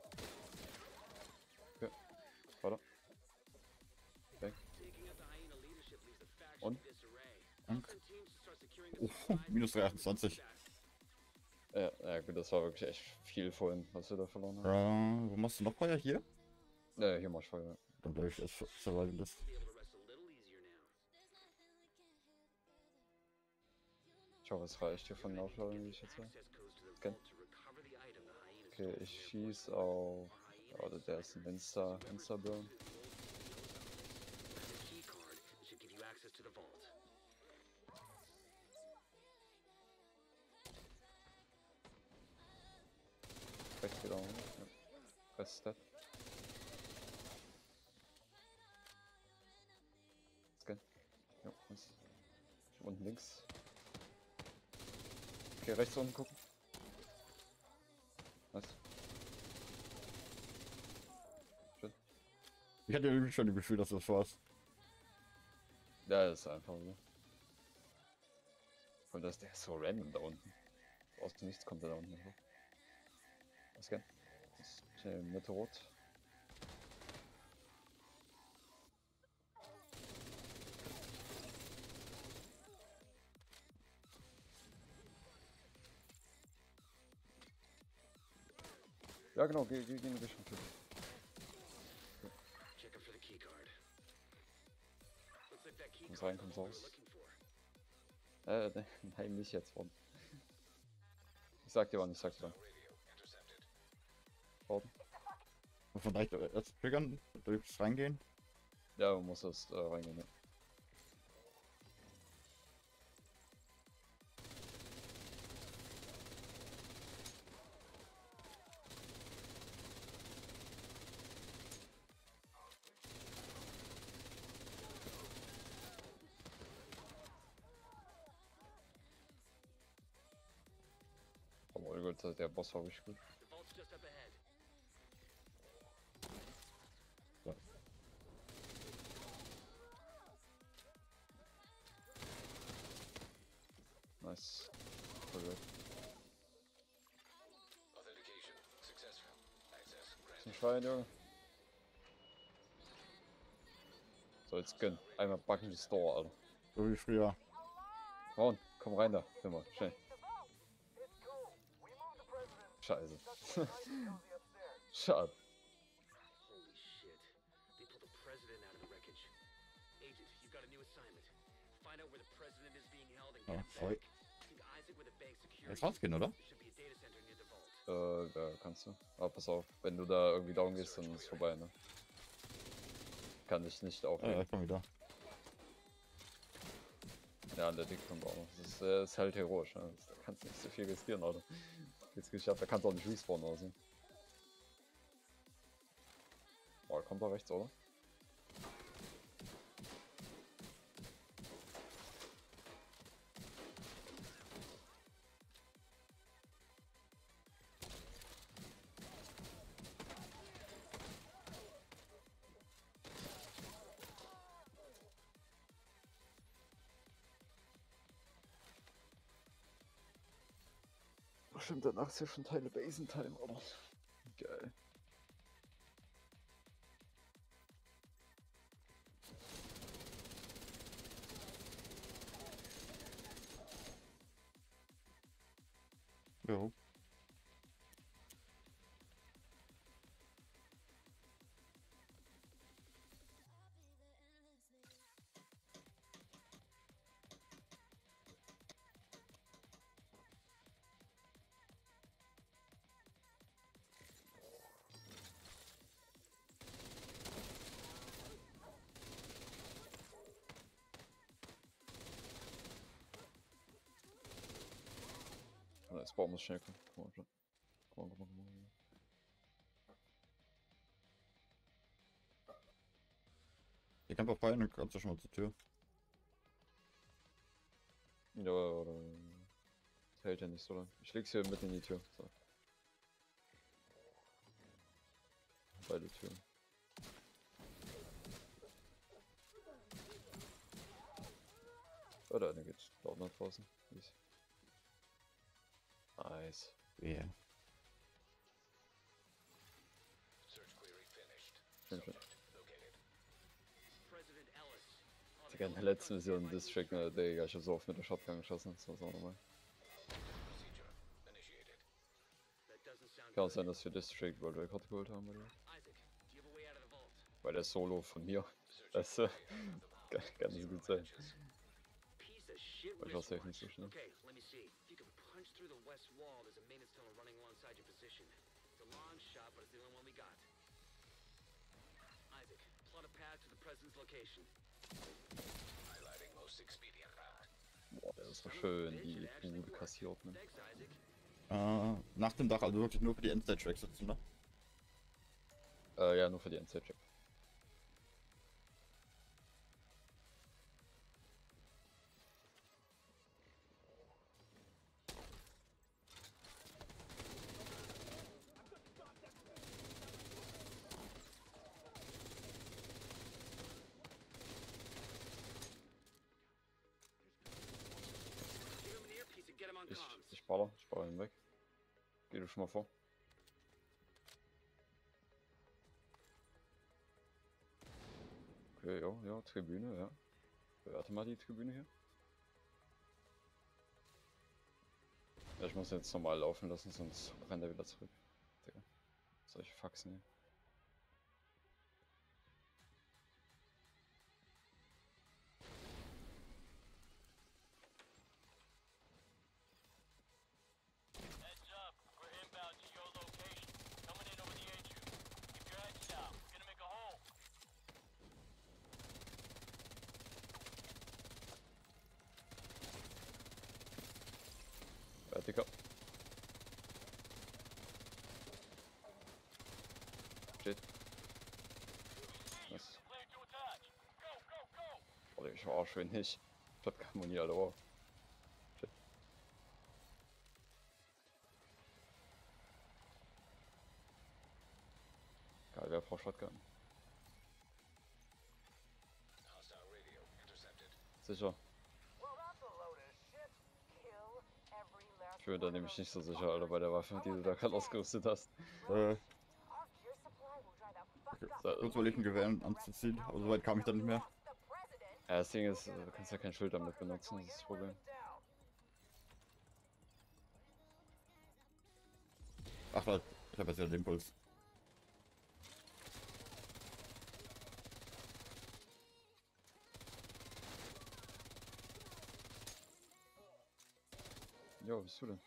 A: Okay. Warte. Weg. Und?
D: Danke. Oh, minus 328.
A: Ja gut, das war wirklich echt viel vorhin, was wir da verloren haben.
D: Ja, wo machst du noch Feuer? Hier?
A: Hier mach ich Feuer.
D: Dann bleibe ich erst Survivalist.
A: Ich hoffe, es reicht hier von den Aufladungen, wie ich jetzt habe. Scan. Okay, ich schieß auf... Oder der ist ein Insta-Burn. Rechts wieder um. Ja. Press Step. Scan. Ja, nice. Unten links. Okay, rechts unten gucken. Nice. Schön.
D: Ich hatte irgendwie schon das Gefühl, dass das war's.
A: Ja, das ist einfach so. Und der ist so random da unten. Aus dem Nichts kommt er da unten hoch. Was gern? Das ist Mitte rot. Ja, genau, geh in Richtung Tür.
B: Checking for the key card. Looks like that key
A: Kommst
B: card
A: rein,
B: is
A: kommst
B: all we were
A: raus.
B: looking for.
A: Nein, nicht jetzt, Warden. Ich sag dir wann, ich sag dir wann. Warden.
D: Muss man direkt erst triggern, durchs reingehen?
A: Ja, man muss erst reingehen, ja. Aber gut, der Boss war richtig gut.
B: The vault's just up ahead.
A: Nice. Voll gut. Ist ein Schwein, Junge. So, jetzt gönn. Einmal backen die Store, Alter.
D: So wie früher.
A: Komm rein da. Hör mal, schnell.
F: It's cool. We moved the president.
A: Scheiße.
F: That's why nice and cozy upstairs.
A: Schade.
B: Holy shit. They pulled the president out of the wreckage. Agent, you've got a new assignment. Find out where the president is being held and get
D: Oh,
B: him
D: sorry.
B: back. Think Isaac with a bank security.
D: Jetzt rausgehen, oder?
B: There should be a data center near the vault.
A: Ja, kannst du. Aber pass auf, wenn du da irgendwie down gehst, dann ist es vorbei, ne? Kann ich nicht
D: Ja,
A: aufnehmen.
D: ich komm wieder.
A: Ja, an der Dick kommt auch noch. Das ist halt heroisch, ne? Da kannst du nicht so viel riskieren, Alter. Jetzt geschafft, da kannst du auch nicht respawnen oder so. Boah, kommt da rechts, oder? Stimmt, danach ist ja schon Teile Basen-Time, oder? Geil.
D: Jo.
A: Das Baum muss schnell kommen. Komm mal. Komm mal.
D: Ihr könnt auch rein, dann kannst du schon mal zur Tür.
A: Ja, oder. Das hält ja nicht so lang. Ich leg's hier mit in die Tür. So. Beide Türen. Oder eine geht dort nach draußen. Nice.
D: Yeah.
A: Schön, schön.
B: President Ellis. on
A: Digga, in der letzten Mission District, ne, Digga, ich hab so oft mit der Shotgun geschossen. Das war so normal.
B: That doesn't sound
A: Kann auch
B: good.
A: sein, dass wir District World Record geholt haben, oder?
B: Isaac, do you have a way out of the vault?
A: Weil der Solo von mir. Das kann so gut sein.
B: Piece of shit
A: Aber ich war safe nicht so
B: wristwatch.
A: schnell.
B: Okay, let me see. If you can punch through the west wall, there's a maintenance tunnel running alongside your position. It's a long shot, but it's the only one we got. Isaac, plot a path to the president's location.
A: Boah, das war schön, die Bude kassiert, ne?
B: Thanks, Isaac.
D: Nach dem Dach, also wirklich nur für die Endstage wechseln, ne?
A: Ja, nur für die Endstage-Chip.
B: Give him an earpiece and get him on comms.
A: Ich baller ihn weg. Geh du schon mal vor. Okay, ja, Tribüne, ja. Bewerte mal die Tribüne hier. Ja, ich muss jetzt normal laufen lassen, sonst rennt er wieder zurück. Digga. Solche Faxen hier.
F: Heads up. We're inbound to your location. Coming in over the HQ. Keep your heads down. Gonna make a hole.
A: Dicker. Steht. Was?
F: Clear to attach. Go, go, go.
A: Oder ich war auch schön nicht. Ich hab kein Muni, Alter. Wow. Shit. Geil, wer braucht Shotgun? Sicher.
H: Well, that's a load of shit. Kill every last
A: Ich bin da
H: one of
A: nämlich
H: those
A: nicht so sicher, Alter, bei der Waffe, die du da gerade ausgerüstet hast.
H: Our gear supply will dry the fuck up.
A: So,
D: Kurz überlegt, ein Gewehr anzuziehen, aber soweit kam ich dann nicht mehr.
H: The president.
A: ja, das Ding ist, du kannst ja kein Schild damit benutzen, das ist das Problem.
D: Ach, warte, ich habe jetzt ja den Impuls.
A: Jo, bist du denn?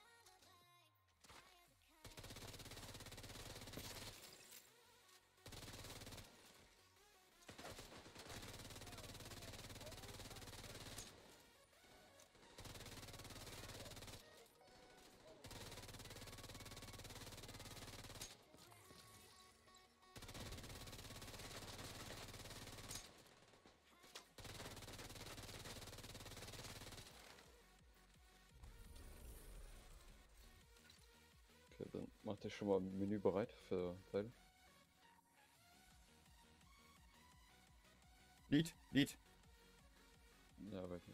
A: Okay, dann macht ihr schon mal ein Menü bereit für Teile.
D: Lied.
A: Ja, bei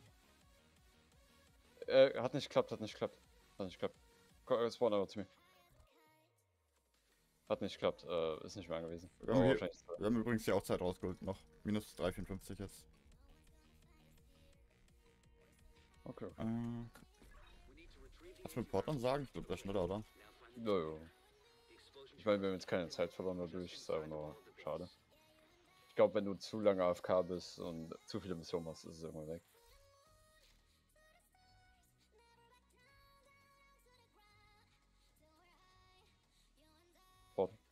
A: hat nicht geklappt. Hat nicht geklappt. Spawn aber zu mir. Hat nicht geklappt, ist nicht mehr gewesen.
D: Wir haben übrigens hier auch Zeit rausgeholt, noch minus 3,54 jetzt.
A: Okay.
D: Was mit Portland sagen? Ich glaube, der ist schneller, oder?
A: Jojo. Ich meine, wir haben jetzt keine Zeit verloren dadurch, ist einfach nur schade. Ich glaube, wenn du zu lange AFK bist und zu viele Missionen machst, ist es irgendwann weg. Porten.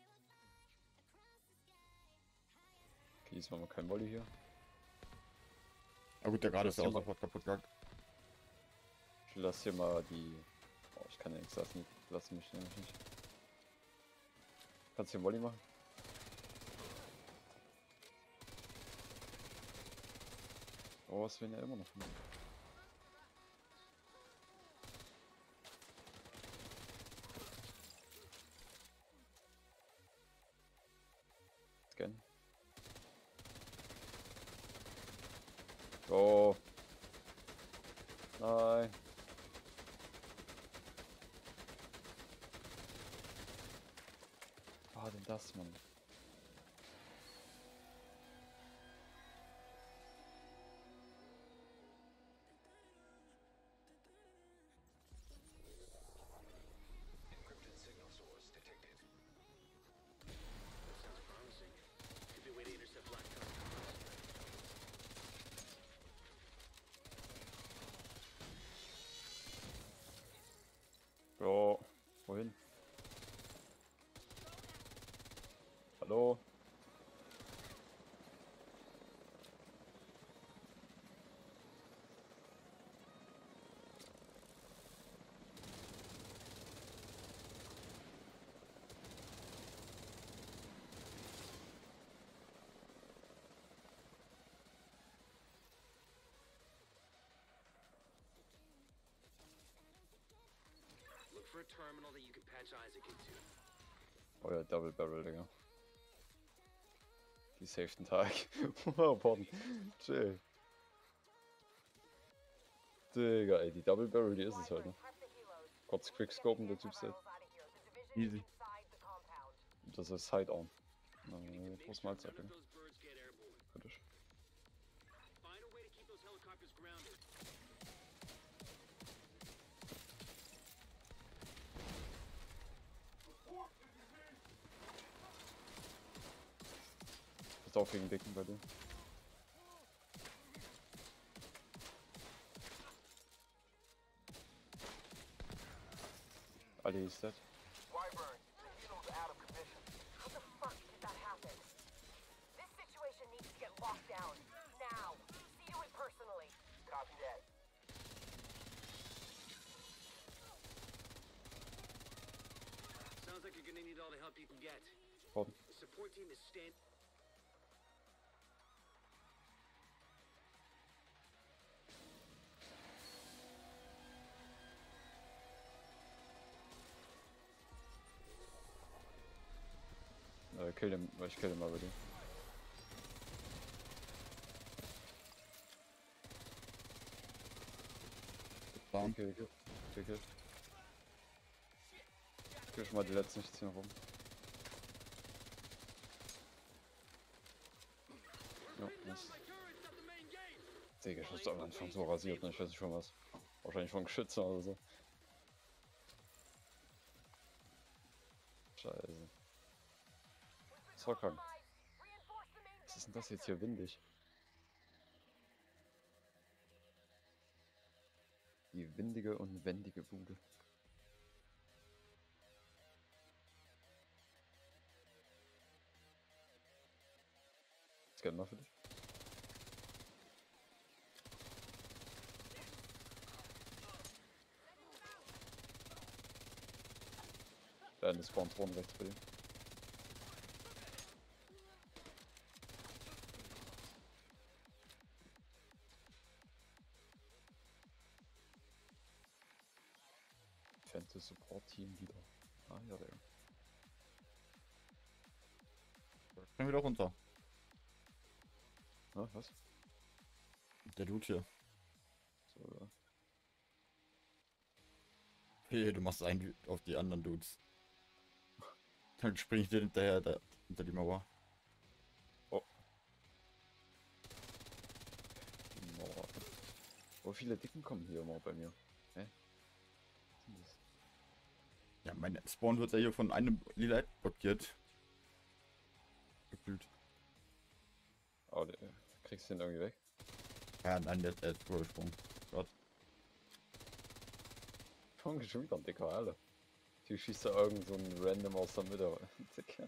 A: Okay, diesmal mal kein Volley hier.
D: Na gut, der gerade ist ja auch sofort kaputt gegangen.
A: Ich lasse hier mal die... Oh, ich kann ja nichts lassen, lass mich nämlich nicht. Kannst du den Volley machen? Oh, es werden ja immer noch. Scan. Oh. Nein. Was war denn das, Mann? Bro, wohin? Hallo?
B: Look for a terminal that you can patch Isaac into.
A: Oh ja, Double Barrel, Digga. Die saften Tag. Wow, pardon. Chill. Digga, ey, die Double Barrel, die ist es halt, ne? Kurz Quickscopen, der Typ safe.
D: Easy.
A: Das ist Side-On. Groß Mahlzeit, Digga.
B: Those birds get airborne.
A: Kritisch.
B: Find a way to keep those helicopters grounded.
A: Lauf gegen Dicken bei dir. Ali ist dead.
F: Wyvern, the heal's out of commission.
H: How the fuck did that happen? This situation needs to get locked down. Now. See to it personally.
F: Copy that.
B: Sounds like you're gonna need all the help you can get.
A: Boden.
B: The support team is stand.
A: Ich kill den mal bei dir.
D: Down.
A: Kill. Kill schon mal die letzten 16 rum. Ja, nice. Digga, ich hab's am Anfang so rasiert, ne? Ich weiß nicht schon was. Wahrscheinlich von Geschützen oder so. Scheiße. Das war krank. Was ist denn das jetzt hier windig? Die windige und wendige Bude. Scan mal für dich. Da eine Spawn-Thron rechts bei dir. Fente Support Team wieder. Ah ja, der.
D: Ich bin wieder runter.
A: Na, was?
D: Der Dude hier.
A: So, ja.
D: Hey, du machst einen auf die anderen Dudes. Dann spring ich dir hinterher da hinter die Mauer.
A: Oh. So viele Dicken kommen hier immer bei mir. Hä? Was ist das?
D: Ja, mein Spawn wird ja hier von einem Lila blockiert. Gefühlt.
A: Oh, kriegst du den irgendwie weg?
D: Ja, nein, der ist vorgesprungen. Gott.
A: Schon wieder ein dicker, Alter. Die schießt da irgend so ein Random aus der Mitte. Dicker.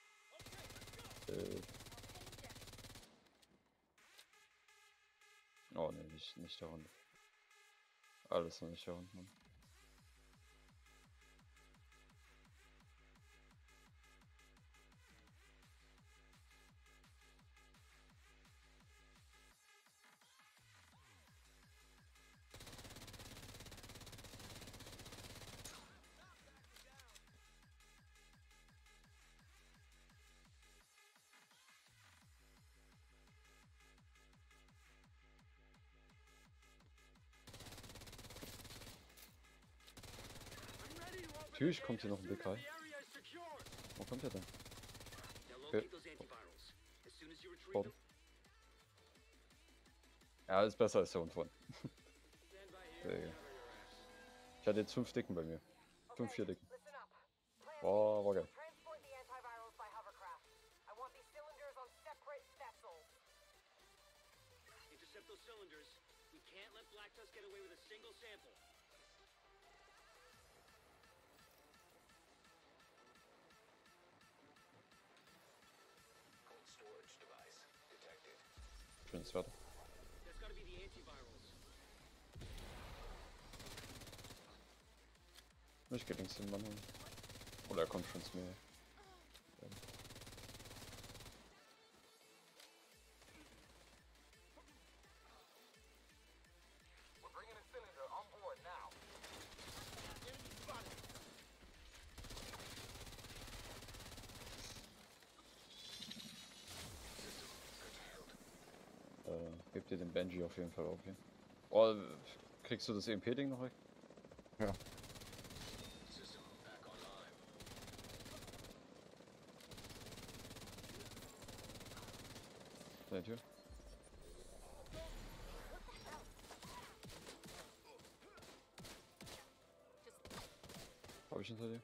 A: Oh ne, nicht da unten. Alles noch nicht da unten. Natürlich kommt hier noch ein Dicker. Wo kommt der denn? Okay. Boden. Ja, ist besser als der Hund von. Ich hatte jetzt 5 Dicken bei mir. 4 Dicken.
H: Listen up. Plan
A: Boah, war geil.
H: transport the antivirals by hovercraft. I want these cylinders on separate vessels.
B: Intercept those cylinders. We can't let Black Tusk get away with a single sample.
A: Schönes Wetter.
B: That's gotta be the antivirals.
A: Ich geh links den Mann holen. Oder er kommt schon zu mir.
F: We're bringing a cylinder on board now.
A: Gib dir den Benji auf jeden Fall auf hier. Oh, kriegst du das EMP-Ding noch weg?
D: Ja.
A: Der Tür. Hab ich hinter dir?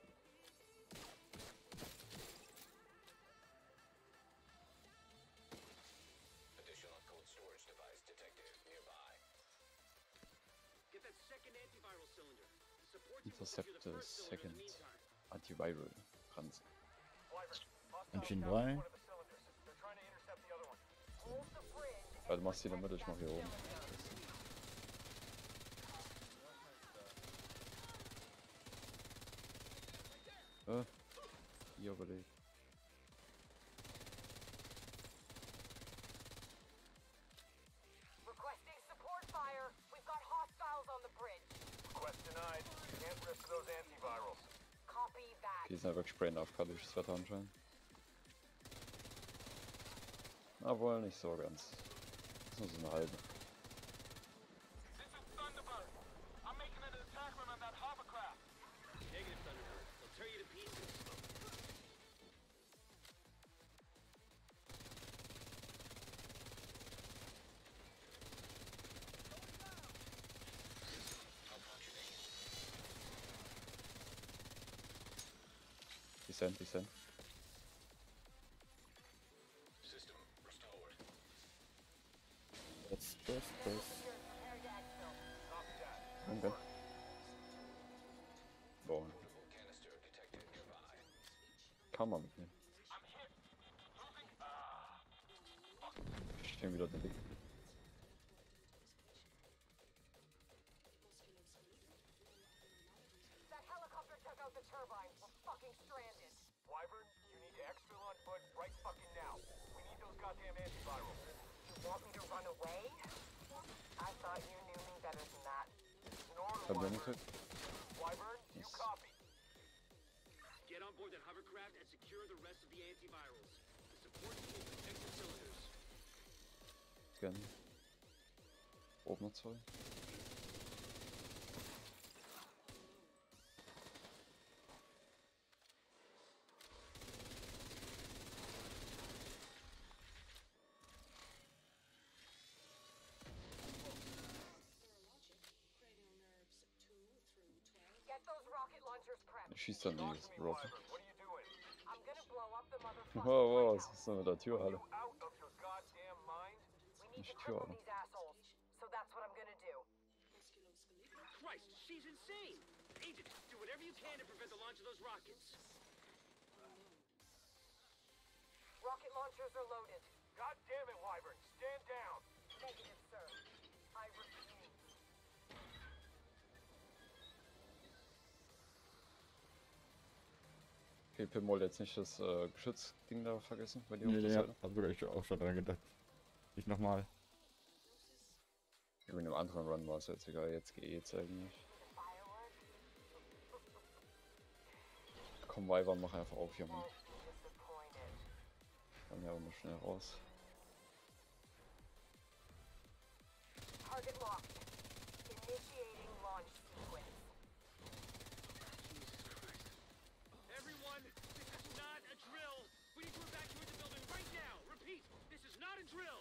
B: Support team will
A: Intercept
B: secure the
A: the
B: first cylinder in
A: second
B: the meantime.
A: antiviral Ranzen.
F: Wyvern,
D: Engine
F: hostiles down
D: 3.
F: one of the cylinders. They're trying to intercept the other one.
H: Hold the bridge
A: Ja,
H: and
A: du machst die in der
H: protect
A: Mitte, ich mach hier
H: that
A: oben. Hier überlegt.
H: Requesting support fire. We've got hostiles on the bridge.
F: Quest denied. Can't risk those antivirals.
H: Copy that.
A: Okay, die sind ja wirklich brain AFK durch das Wetter anscheinend. Na wohl nicht so ganz. Das ist nur so eine halbe.
F: This is Thunderbird. I'm making an attack run on that hovercraft.
B: Negative, Thunderbird. They'll tear you to pieces.
A: Descent.
I: System restored.
D: Das.
H: Prepare to exfil.
F: Copy that.
A: Danke. Boah,
I: Multiple canister detected nearby.
A: kann man mitnehmen.
F: I'm hit. Moving.
A: Stehen wieder den Weg.
H: That helicopter took out the turbines. We're fucking stranded.
F: Wyvern, you need to exfil on foot right fucking now. We need those goddamn antivirals.
H: You want me to run away? I thought you knew me better than that.
F: In order,
A: Verblendete.
F: Wyvern, you
A: Yes.
F: copy.
B: Get on board that hovercraft and secure the rest of the antivirals. The support team will protect the cylinders.
A: Gerne. Oben noch zwei.
H: Get those rocket launchers prepped.
A: Ich schieß dann
F: Talk
A: die
F: to me,
A: Rocket.
F: Wyvern. What are you doing?
H: I'm gonna blow up the motherfucking
A: Wow, was
H: lighthouse.
A: ist denn mit der Tür, Alter?
F: You out of your goddamn mind?
H: We need to
A: Nicht Tür,
H: cripple
A: Alter.
H: these assholes. So that's what I'm gonna do.
B: Christ, she's insane! Agent, do whatever you can to prevent the launch of those rockets.
H: Rocket launchers are loaded.
F: God damn it, Wyvern. Stand down.
H: Negative, sir. I refuse.
A: Okay, Pimol jetzt nicht das Geschützding da vergessen bei dir auf
D: Nee,
A: der
D: nee,
A: Seite.
D: hab sogar ich auch schon dran gedacht. Ich nochmal.
A: In einem anderen Run war es jetzt egal, jetzt geht's eigentlich.
H: Firework?
A: Komm, Wyvern, mach einfach auf hier, Mann.
H: Disappointed.
A: Dann ja auch mal schnell raus.
H: Target locked. Initiating launch sequence.
B: Everyone, this is not a drill! We need to evacuate the building right now! Repeat, this is not a drill!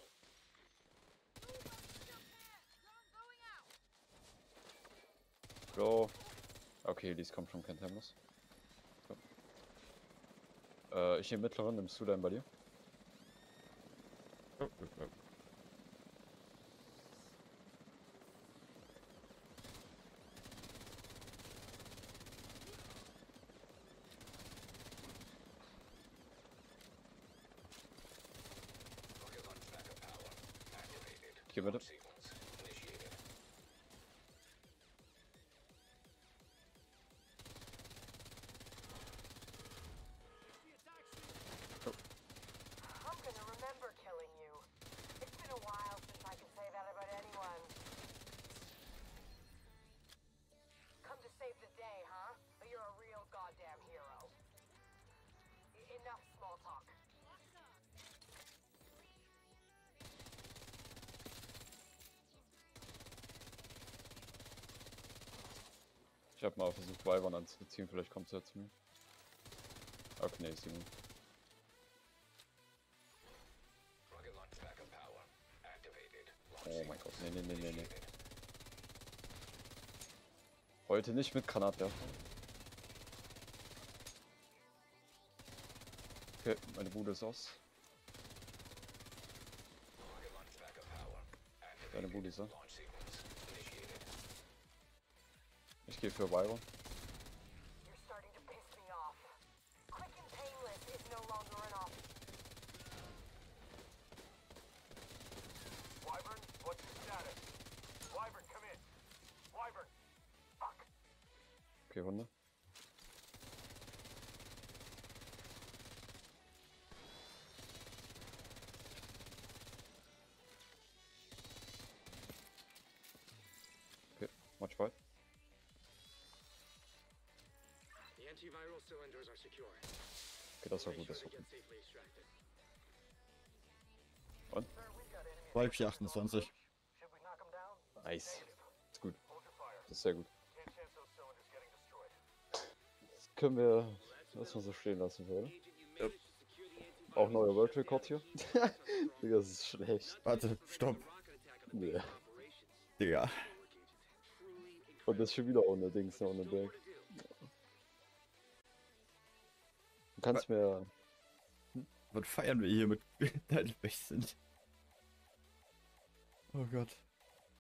A: Go! Okay, dies kommt schon kein Thermos. So. Ich nehme mittleren, nimmst du deinen bei dir?
D: Oh, oh, oh.
I: Rocket launch backup power activated.
A: Geh bitte.
I: Sequence initiated.
H: I'm gonna remember killing you. It's been a while since I can say that about anyone. Come to save the day, huh? But you're a real goddamn hero. Enough small talk.
A: Ich habe mal versucht, Wyvern anzuziehen, vielleicht kommt sie ja zu mir. Okay, nee, ist sie nicht.
I: Rocket launch backup power activated. Launch
A: Oh mein
I: sequence
A: Gott, nee.
I: initiated.
A: Heute nicht mit Granatwerfer. Okay, meine Bude ist aus.
I: Rocket launch backup power
A: Deine
I: activated.
A: Bude ist aus.
I: Launch sequence initiated.
A: Ich gehe für Byron.
H: You're starting to piss me off. Quick and painless is no longer an option.
F: Wyvern, what's your status? Wyvern, come in. Wyvern. Fuck.
A: Okay, Hunde. Okay, watch bald.
B: The antiviral cylinders are secure.
A: Okay, das war
B: Make
A: gut, das
B: sure
A: war
B: they
A: gut.
B: get safely extracted.
D: Wolfie 28.
F: Should we knock him down?
A: Nice. Ist gut.
F: Hold your fire.
A: Das ist sehr gut.
F: Can't chance those cylinders getting destroyed.
A: Das können wir erstmal so stehen lassen, oder?
B: Agent, you managed to secure the antiviral
A: Auch neuer World Record hier. Digga, das ist schlecht.
D: Warte, stopp.
B: rocket attack on the
A: Nee.
B: base of operations.
D: Digga.
B: Work, Agent. Truly
A: Und das ist schon wieder ohne Dings, ohne
B: Still more
A: Back.
B: to do.
A: Du kannst mir.
D: Was feiern wir hier mit deinen Bech sind? Oh Gott.